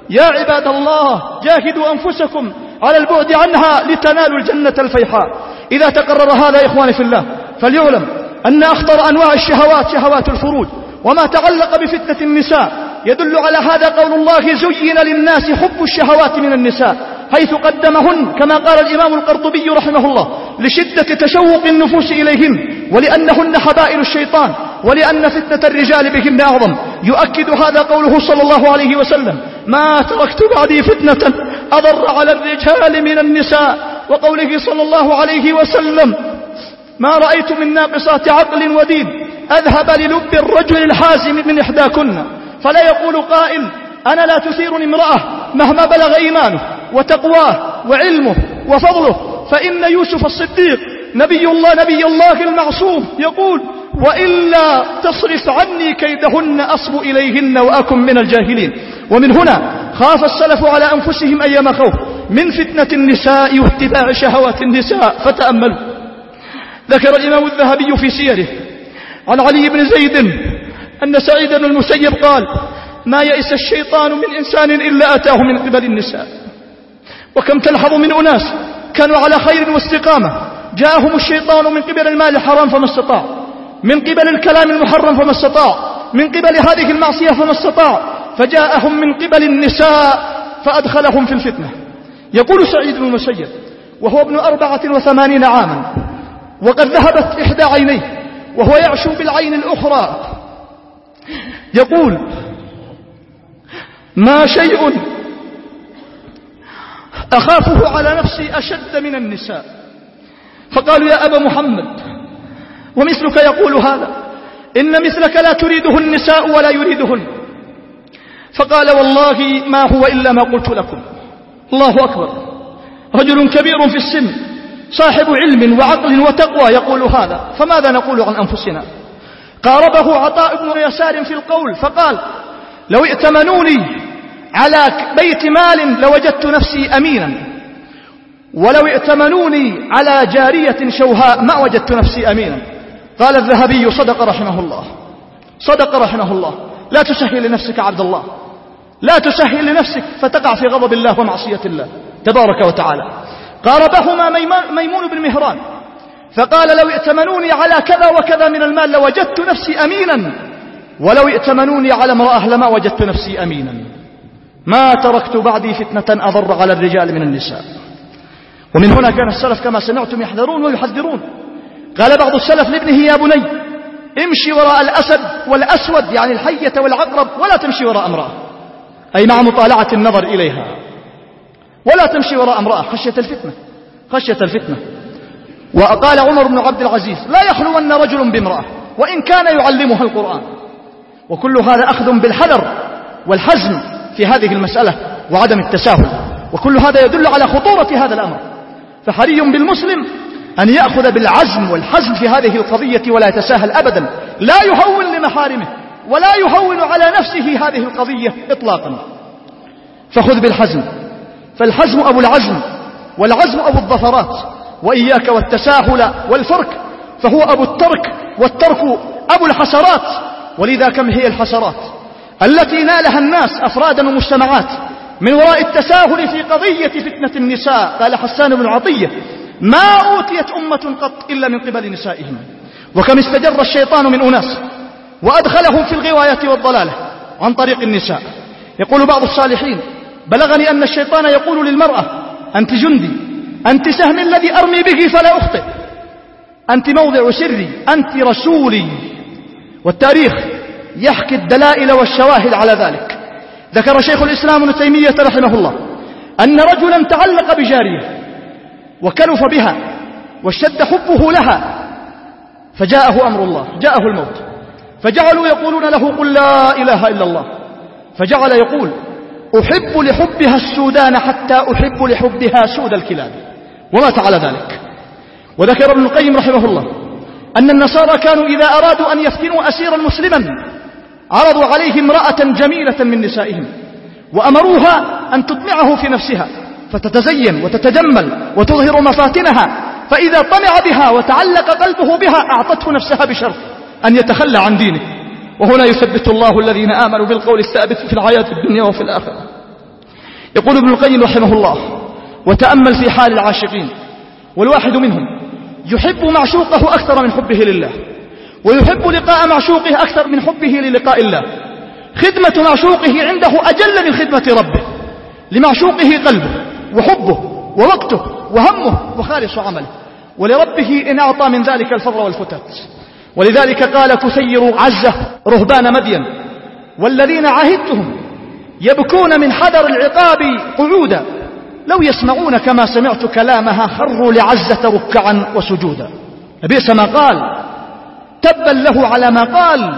يا عباد الله جاهدوا أنفسكم على البعد عنها لتنالوا الجنة الفيحاء. إذا تقرر هذا يا إخواني في الله فليعلم أن أخطر أنواع الشهوات شهوات الفروج وما تعلق بفتنة النساء. يدل على هذا قول الله زين للناس حب الشهوات من النساء، حيث قدمهن كما قال الإمام القرطبي رحمه الله لشدة تشوق النفوس إليهن ولأنهن حبائل الشيطان ولأن فتنة الرجال بهن أعظم. يؤكد هذا قوله صلى الله عليه وسلم ما تركت بعدي فتنة أضر على الرجال من النساء، وقوله صلى الله عليه وسلم ما رأيت من ناقصات عقل ودين أذهب للب الرجل الحازم من إحداكن. فلا يقول قائل أنا لا تثيرني امرأة مهما بلغ إيمانه وتقواه وعلمه وفضله، فإن يوسف الصديق نبي الله نبي الله المعصوم يقول وإلا تصرف عني كيدهن أصب إليهن وأكن من الجاهلين. ومن هنا خاف السلف على أنفسهم أيما خوف من فتنة النساء واتباع شهوات النساء. فتأملوا، ذكر الإمام الذهبي في سيره عن علي بن زيد أن سعيد بن المسيب قال ما يئس الشيطان من إنسان إلا أتاه من قبل النساء. وكم تلحظ من أناس كانوا على خير واستقامة جاءهم الشيطان من قبل المال الحرام فما استطاع، من قبل الكلام المحرم فما استطاع، من قبل هذه المعصية فما استطاع، فجاءهم من قبل النساء فأدخلهم في الفتنة. يقول سعيد بن المسيب وهو ابن أربعة وثمانين عاما وقد ذهبت إحدى عينيه وهو يعشو بالعين الأخرى، يقول ما شيء أخافه على نفسي أشد من النساء. فقالوا يا أبا محمد ومثلك يقول هذا، إن مثلك لا تريده النساء ولا يريدهن. فقال والله ما هو إلا ما قلت لكم. الله أكبر، رجل كبير في السن صاحب علم وعقل وتقوى يقول هذا، فماذا نقول عن أنفسنا؟ قاربه عطاء بن يسار في القول فقال لو ائتمنوني على بيت مال لوجدت نفسي أمينا، ولو ائتمنوني على جارية شوهاء ما وجدت نفسي أمينا. قال الذهبي صدق رحمه الله، صدق رحمه الله. لا تسهل لنفسك عبد الله، لا تسهل لنفسك فتقع في غضب الله ومعصية الله تبارك وتعالى. قاربهما ميمون بن مهران فقال لو ائتمنوني على كذا وكذا من المال لوجدت نفسي أمينا، ولو ائتمنوني على امرأة لما وجدت نفسي أمينا. ما تركت بعدي فتنة أضر على الرجال من النساء. ومن هنا كان السلف كما سمعتم يحذرون ويحذرون. قال بعض السلف لابنه يا بني امشي وراء الأسد والأسود يعني الحية والعقرب ولا تمشي وراء امرأة، أي مع مطالعة النظر إليها، ولا تمشي وراء امرأة خشية الفتنة، خشية الفتنة. وقال عمر بن عبد العزيز لا يخلون رجل بامرأة وإن كان يعلمها القرآن. وكل هذا أخذ بالحذر والحزم في هذه المسألة وعدم التساهل، وكل هذا يدل على خطورة هذا الأمر. فحري بالمسلم أن يأخذ بالعزم والحزم في هذه القضية ولا يتساهل أبدا، لا يهون لمحارمه ولا يهون على نفسه هذه القضية إطلاقا. فخذ بالحزم، فالحزم أبو العزم والعزم أبو الظفرات، وإياك والتساهل والفرك فهو أبو الترك، والترك أبو الحسرات. ولذا كم هي الحسرات التي نالها الناس أفرادا ومجتمعات من وراء التساهل في قضية فتنة النساء. قال حسان بن عطية ما أوتيت أمة قط إلا من قبل نسائهم. وكم استجر الشيطان من أناس وأدخلهم في الغواية والضلالة عن طريق النساء. يقول بعض الصالحين بلغني أن الشيطان يقول للمرأة أنت جندي، أنت سهم الذي أرمي به فلا أخطئ، أنت موضع سري، أنت رسولي. والتاريخ يحكي الدلائل والشواهد على ذلك. ذكر شيخ الإسلام ابن تيمية رحمه الله أن رجلا تعلق بجارية وكلف بها واشتد حبه لها، فجاءه أمر الله، جاءه الموت، فجعلوا يقولون له قل لا إله إلا الله، فجعل يقول أحب لحبها السودان حتى أحب لحبها سود الكلاب، ومات على ذلك. وذكر ابن القيم رحمه الله أن النصارى كانوا إذا أرادوا أن يفتنوا أسيرا مسلما عرضوا عليه امرأة جميلة من نسائهم وأمروها أن تطمعه في نفسها فتتزين وتتجمل وتظهر مفاتنها، فإذا طمع بها وتعلق قلبه بها أعطته نفسها بشرط أن يتخلى عن دينه. وهنا يثبت الله الذين آمنوا بالقول الثابت في الحياة الدنيا وفي الآخرة. يقول ابن القيم رحمه الله: وتأمل في حال العاشقين، والواحد منهم يحب معشوقه أكثر من حبه لله، ويحب لقاء معشوقه أكثر من حبه للقاء الله. خدمة معشوقه عنده أجل من خدمة ربه، لمعشوقه قلبه وحبه ووقته وهمه وخالص عمله، ولربه إن أعطى من ذلك الفر والفتات. ولذلك قال كثير عزة رهبان مدين: والذين عاهدتهم يبكون من حذر العقاب قعودا، لو يسمعون كما سمعت كلامها خروا لعزة ركعا وسجودا. لبئس ما قال، تبا له على ما قال.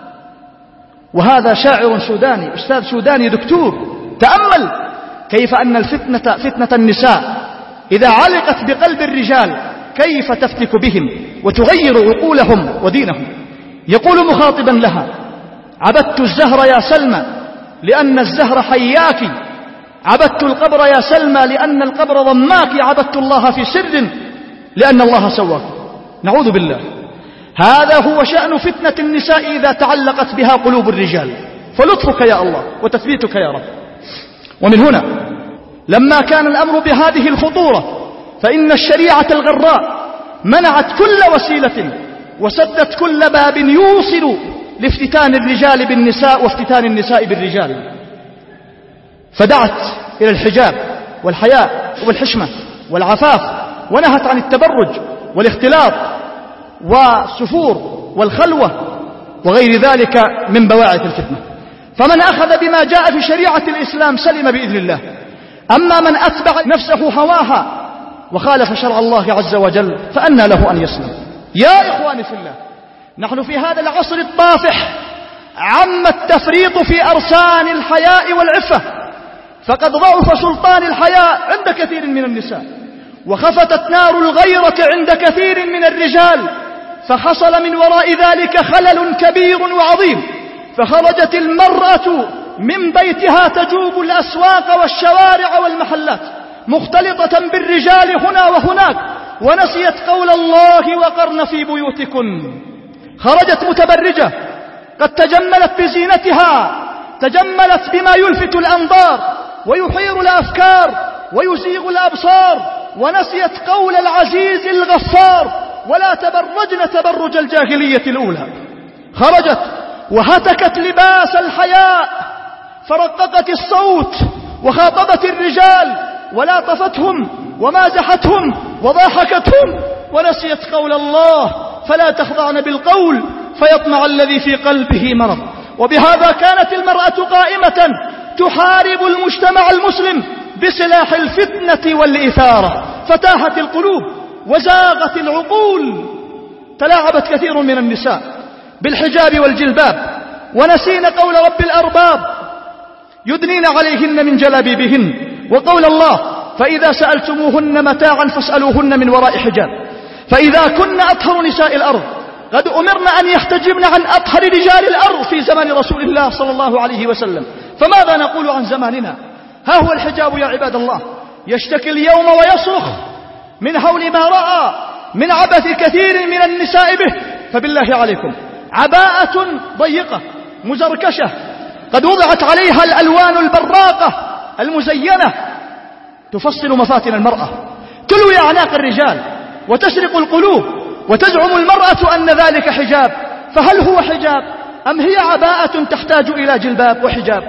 وهذا شاعر سوداني، أستاذ سوداني دكتور. تأمل كيف أن الفتنة فتنة النساء إذا علقت بقلب الرجال كيف تفتك بهم وتغير عقولهم ودينهم. يقول مخاطبا لها: عبدت الزهر يا سلمى لأن الزهر حياك، عبدت القبر يا سلمى لأن القبر ضماك، عبدت الله في سر لأن الله سواك. نعوذ بالله. هذا هو شأن فتنة النساء إذا تعلقت بها قلوب الرجال، فلطفك يا الله وتثبيتك يا رب. ومن هنا لما كان الأمر بهذه الخطورة فإن الشريعة الغراء منعت كل وسيلة وسدت كل باب يوصل لافتتان الرجال بالنساء وافتتان النساء بالرجال، فدعت إلى الحجاب والحياء والحشمة والعفاف، ونهت عن التبرج والاختلاط والسفور والخلوة وغير ذلك من بواعث الفتنة. فمن أخذ بما جاء في شريعة الإسلام سلم بإذن الله، أما من أتبع نفسه هواها وخالف شرع الله عز وجل فأنى له أن يسلم. يا إخواني في الله، نحن في هذا العصر الطافح عم التفريط في أرسان الحياء والعفة، فقد ضعف سلطان الحياء عند كثير من النساء، وخفتت نار الغيرة عند كثير من الرجال، فحصل من وراء ذلك خلل كبير وعظيم، فخرجت المرأة من بيتها تجوب الأسواق والشوارع والمحلات مختلطة بالرجال هنا وهناك، ونسيت قول الله: وقرن في بيوتكن. خرجت متبرجة، قد تجملت بزينتها، تجملت بما يلفت الأنظار ويحير الأفكار ويزيغ الأبصار، ونسيت قول العزيز الغفار: ولا تبرجن تبرج الجاهلية الأولى. خرجت وهتكت لباس الحياء، فرققت الصوت وخاطبت الرجال ولاطفتهم ومازحتهم وضاحكتهم، ونسيت قول الله: فلا تخضعن بالقول فيطمع الذي في قلبه مرض. وبهذا كانت المرأة قائمة تحارب المجتمع المسلم بسلاح الفتنة والإثارة، فتاهت القلوب وزاغت العقول. تلاعبت كثير من النساء بالحجاب والجلباب ونسين قول رب الأرباب: يدنين عليهن من جلابيبهن، وقول الله: فإذا سألتموهن متاعا فاسألوهن من وراء حجاب. فإذا كن أطهر نساء الأرض قد أمرن أن يحتجبن عن أطهر رجال الأرض في زمن رسول الله صلى الله عليه وسلم، فماذا نقول عن زماننا؟ ها هو الحجاب يا عباد الله يشتكي اليوم ويصرخ من هول ما رأى من عبث كثير من النساء به. فبالله عليكم، عباءة ضيقة مزركشة قد وضعت عليها الألوان البراقة المزينة تفصل مفاتن المرأة، تلوي أعناق الرجال وتسرق القلوب، وتزعم المرأة أن ذلك حجاب. فهل هو حجاب أم هي عباءة تحتاج إلى جلباب وحجاب؟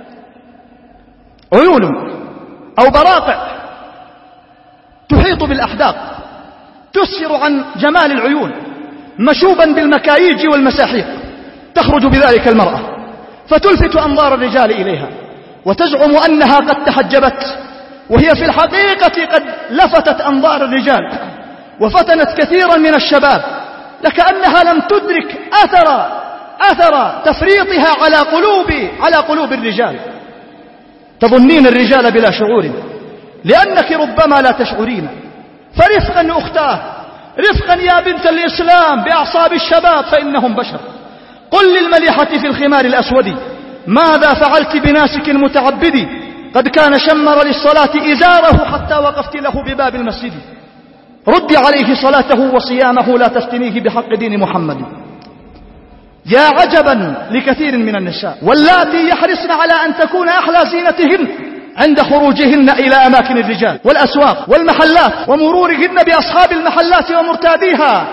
عيون أو براقع تحيط بالأحداق تسفر عن جمال العيون، مشوبا بالمكاييج والمساحيق، تخرج بذلك المرأة فتلفت أنظار الرجال إليها، وتزعم أنها قد تحجبت، وهي في الحقيقة قد لفتت أنظار الرجال وفتنت كثيرا من الشباب، لكأنها لم تدرك أثر أثر تفريطها على قلوب على قلوب الرجال. تظنين الرجال بلا شعور لأنك ربما لا تشعرين. فرفقا أختاه، رفقا يا بنت الإسلام بأعصاب الشباب فإنهم بشر. قل للمليحة في الخمار الأسود: ماذا فعلت بناسك متعبد؟ قد كان شمر للصلاة إزاره حتى وقفت له بباب المسجد. ردي عليه صلاته وصيامه، لا تفتنيه بحق دين محمد. يا عجبا لكثير من النساء واللاتي يحرصن على أن تكون أحلى زينتهن عند خروجهن إلى أماكن الرجال والأسواق والمحلات ومرورهن بأصحاب المحلات ومرتاديها.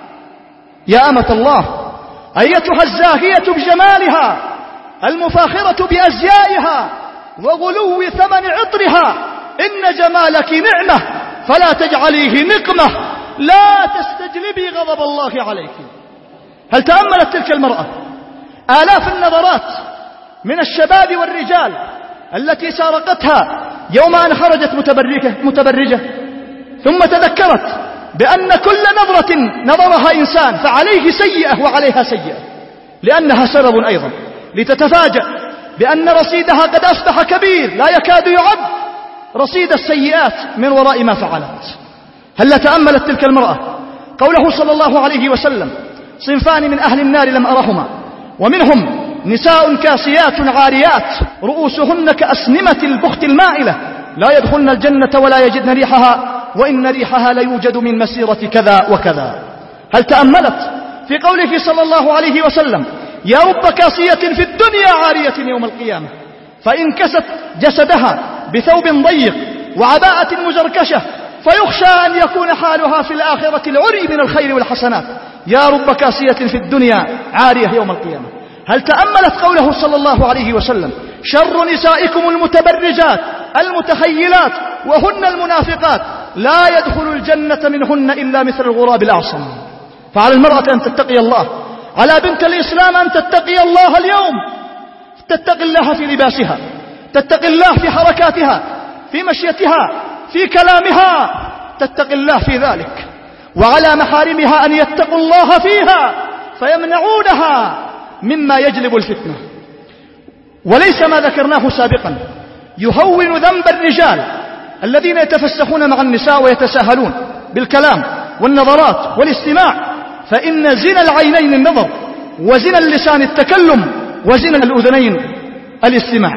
يا أمة الله، أيتها الزاهية بجمالها المفاخرة بأزيائها وغلو ثمن عطرها، إن جمالك نعمة فلا تجعليه نقمة، لا تستجلبي غضب الله عليك. هل تأملت تلك المرأة آلاف النظرات من الشباب والرجال التي سارقتها يوم أن خرجت متبرجة, متبرجة ثم تذكرت بأن كل نظرة نظرها إنسان فعليه سيئة وعليها سيئة، لأنها سبب أيضا لتتفاجأ بأن رصيدها قد أصبح كبير لا يكاد يعد رصيد السيئات من وراء ما فعلت. هل تأملت تلك المرأة قوله صلى الله عليه وسلم: صنفان من أهل النار لم أرهما، ومنهم نساء كاسيات عاريات رؤوسهن كأسنمة البخت المائلة لا يدخلن الجنة ولا يجدن ريحها وإن ريحها ليوجد من مسيرة كذا وكذا. هل تأملت في قوله صلى الله عليه وسلم: يا رب كاسية في الدنيا عارية يوم القيامة، فإن كست جسدها بثوب ضيق وعباءة مزركشة فيخشى أن يكون حالها في الآخرة العري من الخير والحسنات. يا رب كاسية في الدنيا عارية يوم القيامة. هل تأملت قوله صلى الله عليه وسلم: شر نسائكم المتبرجات المتخيلات وهن المنافقات لا يدخل الجنة منهن إلا مثل الغراب الأعصم. فعلى المرأة أن تتقي الله، على بنت الإسلام أن تتقي الله اليوم، تتقي الله في لباسها، تتقي الله في حركاتها، في مشيتها، في كلامها، تتقي الله في ذلك. وعلى محارمها أن يتقوا الله فيها فيمنعونها مما يجلب الفتنة. وليس ما ذكرناه سابقا يهون ذنب الرجال الذين يتفسخون مع النساء ويتساهلون بالكلام والنظرات والاستماع، فإن زنا العينين النظر، وزنا اللسان التكلم، وزنا الأذنين الاستماع.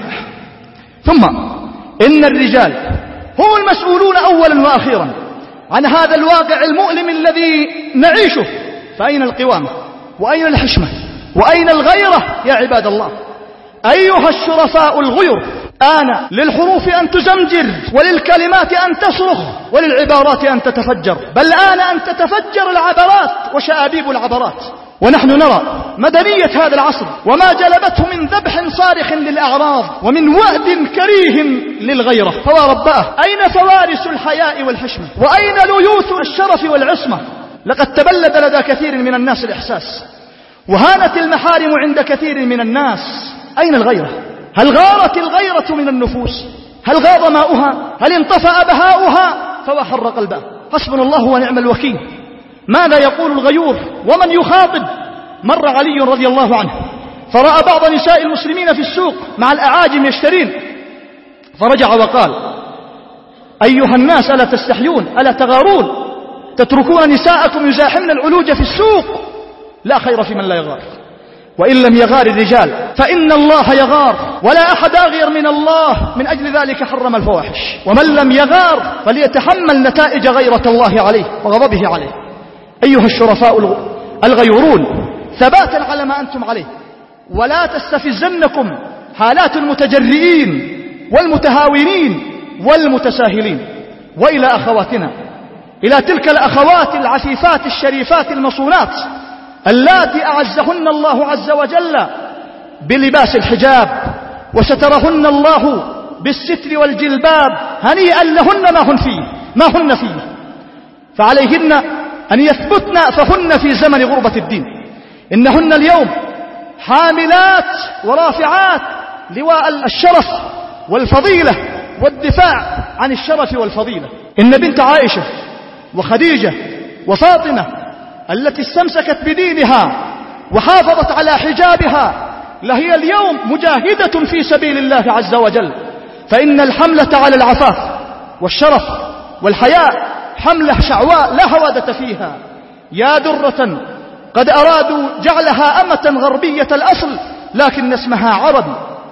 ثم إن الرجال هم المسؤولون أولا وأخيرا عن هذا الواقع المؤلم الذي نعيشه. فأين القوامة وأين الحشمة وأين الغيرة يا عباد الله؟ أيها الشرفاء الغير، آن للحروف أن تزمجر، وللكلمات أن تصرخ، وللعبارات أن تتفجر، بل آن أن تتفجر العبرات وشآبيب العبرات. ونحن نرى مدنية هذا العصر وما جلبته من ذبح صارخ للأعراض ومن وأد كريه للغيرة. فورباه، أين فوارس الحياء والحشمة؟ وأين ليوث الشرف والعصمة؟ لقد تبلد لدى كثير من الناس الإحساس، وهانت المحارم عند كثير من الناس. أين الغيرة؟ هل غارت الغيرة من النفوس؟ هل غاض ماؤها؟ هل انطفأ بهاؤها فوحر قلبها؟ حسبنا الله ونعم الوكيل. ماذا يقول الغيور ومن يخاطب؟ مر علي رضي الله عنه فرأى بعض نساء المسلمين في السوق مع الأعاجم يشترين، فرجع وقال: أيها الناس ألا تستحيون؟ ألا تغارون؟ تتركون نساءكم يزاحمن العلوج في السوق؟ لا خير في من لا يغار، وإن لم يغار الرجال فإن الله يغار، ولا أحد أغير من الله، من أجل ذلك حرم الفواحش. ومن لم يغار فليتحمل نتائج غيرة الله عليه وغضبه عليه. أيها الشرفاء الغيورون، ثباتا على ما أنتم عليه، ولا تستفزنكم حالات المتجرئين والمتهاونين والمتساهلين. وإلى أخواتنا، إلى تلك الأخوات العفيفات الشريفات المصونات اللاتي أعزهن الله عز وجل بلباس الحجاب وسترهن الله بالستر والجلباب، هنيئا لهن ما هن فيه ما هن فيه فعليهن أن يثبتن، فهن في زمن غربة الدين. إنهن اليوم حاملات ورافعات لواء الشرف والفضيلة والدفاع عن الشرف والفضيلة. إن بنت عائشة وخديجة وفاطمة التي استمسكت بدينها وحافظت على حجابها لهي اليوم مجاهدة في سبيل الله عز وجل. فإن الحملة على العفاف والشرف والحياء حملة شعواء لا هوادة فيها. يا درة قد أرادوا جعلها أمة غربية الأصل لكن اسمها عربي.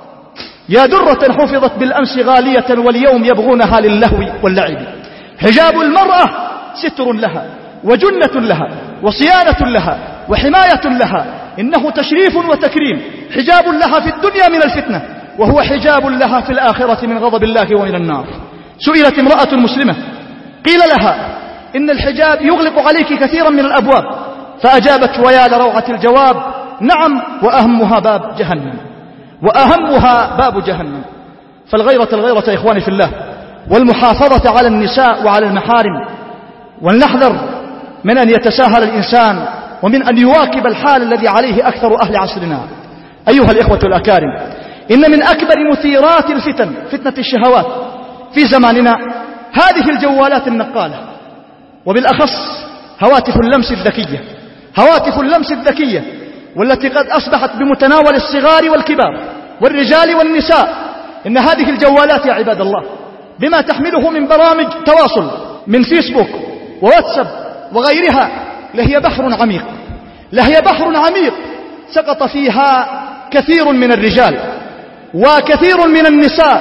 يا درة حفظت بالأمس غالية واليوم يبغونها للهو واللعب. حجاب المرأة ستر لها وجنة لها وصيانة لها وحماية لها، إنه تشريف وتكريم. حجاب لها في الدنيا من الفتنة وهو حجاب لها في الآخرة من غضب الله ومن النار. سئلت امرأة مسلمة قيل لها إن الحجاب يغلق عليك كثيرا من الأبواب، فأجابت ويا لروعة الجواب: نعم، وأهمها باب جهنم، وأهمها باب جهنم. فالغيرة الغيرة يا إخواني في الله، والمحافظة على النساء وعلى المحارم، ولنحذر من أن يتساهل الإنسان ومن أن يواكب الحال الذي عليه أكثر أهل عصرنا. أيها الإخوة الأكارم، إن من أكبر مثيرات الفتن فتنة الشهوات في زماننا هذه الجوالات النقالة، وبالأخص هواتف اللمس الذكية، هواتف اللمس الذكية والتي قد أصبحت بمتناول الصغار والكبار والرجال والنساء. إن هذه الجوالات يا عباد الله بما تحمله من برامج تواصل من فيسبوك وواتساب وغيرها لهي بحر عميق، لهي بحر عميق سقط فيها كثير من الرجال وكثير من النساء،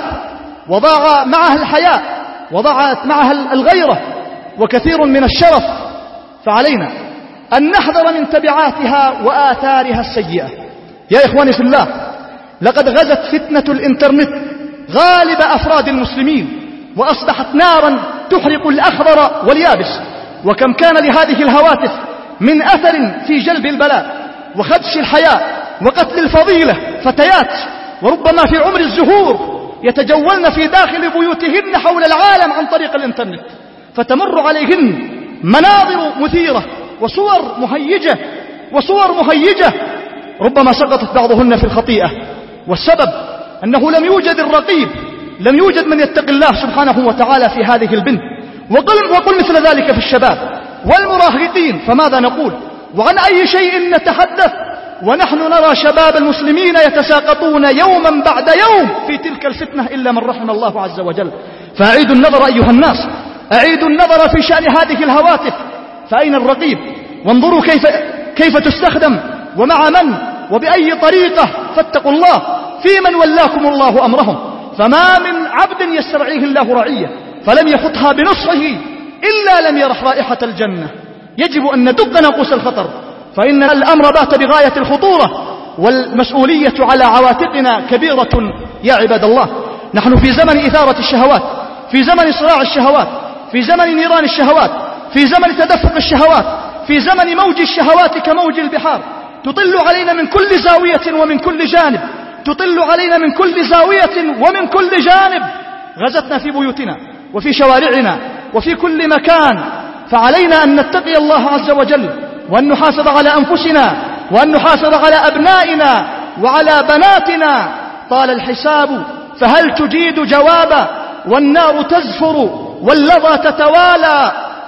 وضاع معها الحياء، وضاعت معها الغيرة وكثير من الشرف. فعلينا أن نحذر من تبعاتها وآثارها السيئة. يا إخواني في الله، لقد غزت فتنة الإنترنت غالب أفراد المسلمين، وأصبحت نارا تحرق الأخضر واليابس. وكم كان لهذه الهواتف من أثر في جلب البلاء وخدش الحياة وقتل الفضيلة. فتيات وربما في عمر الزهور يتجولن في داخل بيوتهن حول العالم عن طريق الإنترنت، فتمر عليهن مناظر مثيرة وصور مهيجة وصور مهيجة، ربما سقطت بعضهن في الخطيئة، والسبب أنه لم يوجد الرقيب، لم يوجد من يتقي الله سبحانه وتعالى في هذه البنت. وقل, وقل مثل ذلك في الشباب والمراهقين، فماذا نقول وعن أي شيء نتحدث ونحن نرى شباب المسلمين يتساقطون يوما بعد يوم في تلك الفتنة إلا من رحم الله عز وجل. فأعيدوا النظر أيها الناس، أعيدوا النظر في شأن هذه الهواتف، فأين الرقيب؟ وانظروا كيف, كيف تستخدم ومع من وبأي طريقة، فاتقوا الله في من ولاكم الله أمرهم. فما من عبد يسترعيه الله رعية فلم يخطها بنصفه إلا لم يرح رائحة الجنة. يجب أن ندق ناقوس الخطر، فإن الأمر بات بغاية الخطورة، والمسؤولية على عواتقنا كبيرة يا عباد الله. نحن في زمن إثارة الشهوات، في زمن صراع الشهوات، في زمن نيران الشهوات، في زمن تدفق الشهوات، في زمن موج الشهوات كموج البحار، تطل علينا من كل زاوية ومن كل جانب، تطل علينا من كل زاوية ومن كل جانب. غزتنا في بيوتنا وفي شوارعنا وفي كل مكان. فعلينا أن نتقي الله عز وجل، وأن نحافظ على أنفسنا، وأن نحافظ على أبنائنا وعلى بناتنا. طال الحساب فهل تجيد جوابا، والنار تزفر واللظى تتوالى،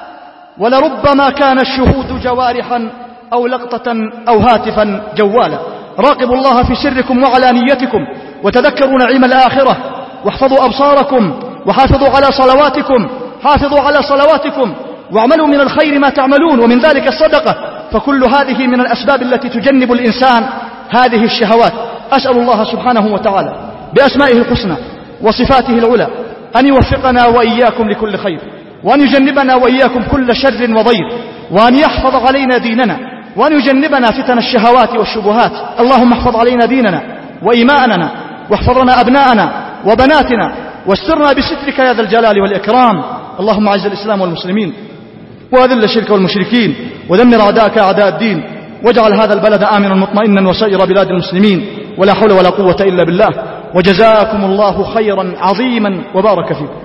ولربما كان الشهود جوارحا أو لقطة أو هاتفا جوالا. راقبوا الله في سركم وعلانيتكم، وتذكروا نعيم الآخرة، واحفظوا أبصاركم، وحافظوا على صلواتكم، حافظوا على صلواتكم، واعملوا من الخير ما تعملون، ومن ذلك الصدقة، فكل هذه من الأسباب التي تجنب الإنسان هذه الشهوات. أسأل الله سبحانه وتعالى بأسمائه الحسنى وصفاته العلى أن يوفقنا وإياكم لكل خير، وأن يجنبنا وإياكم كل شر وضير، وأن يحفظ علينا ديننا، وأن يجنبنا فتن الشهوات والشبهات. اللهم احفظ علينا ديننا وإيماننا، واحفظ لنا أبناءنا وبناتنا، واسترنا بسترك يا ذا الجلال والإكرام. اللهم أعز الإسلام والمسلمين، وأذل الشرك والمشركين، ودمر أعداءك أعداء الدين، واجعل هذا البلد آمنا مطمئنا وسائر بلاد المسلمين، ولا حول ولا قوة إلا بالله. وجزاكم الله خيرا عظيما وبارك فيكم.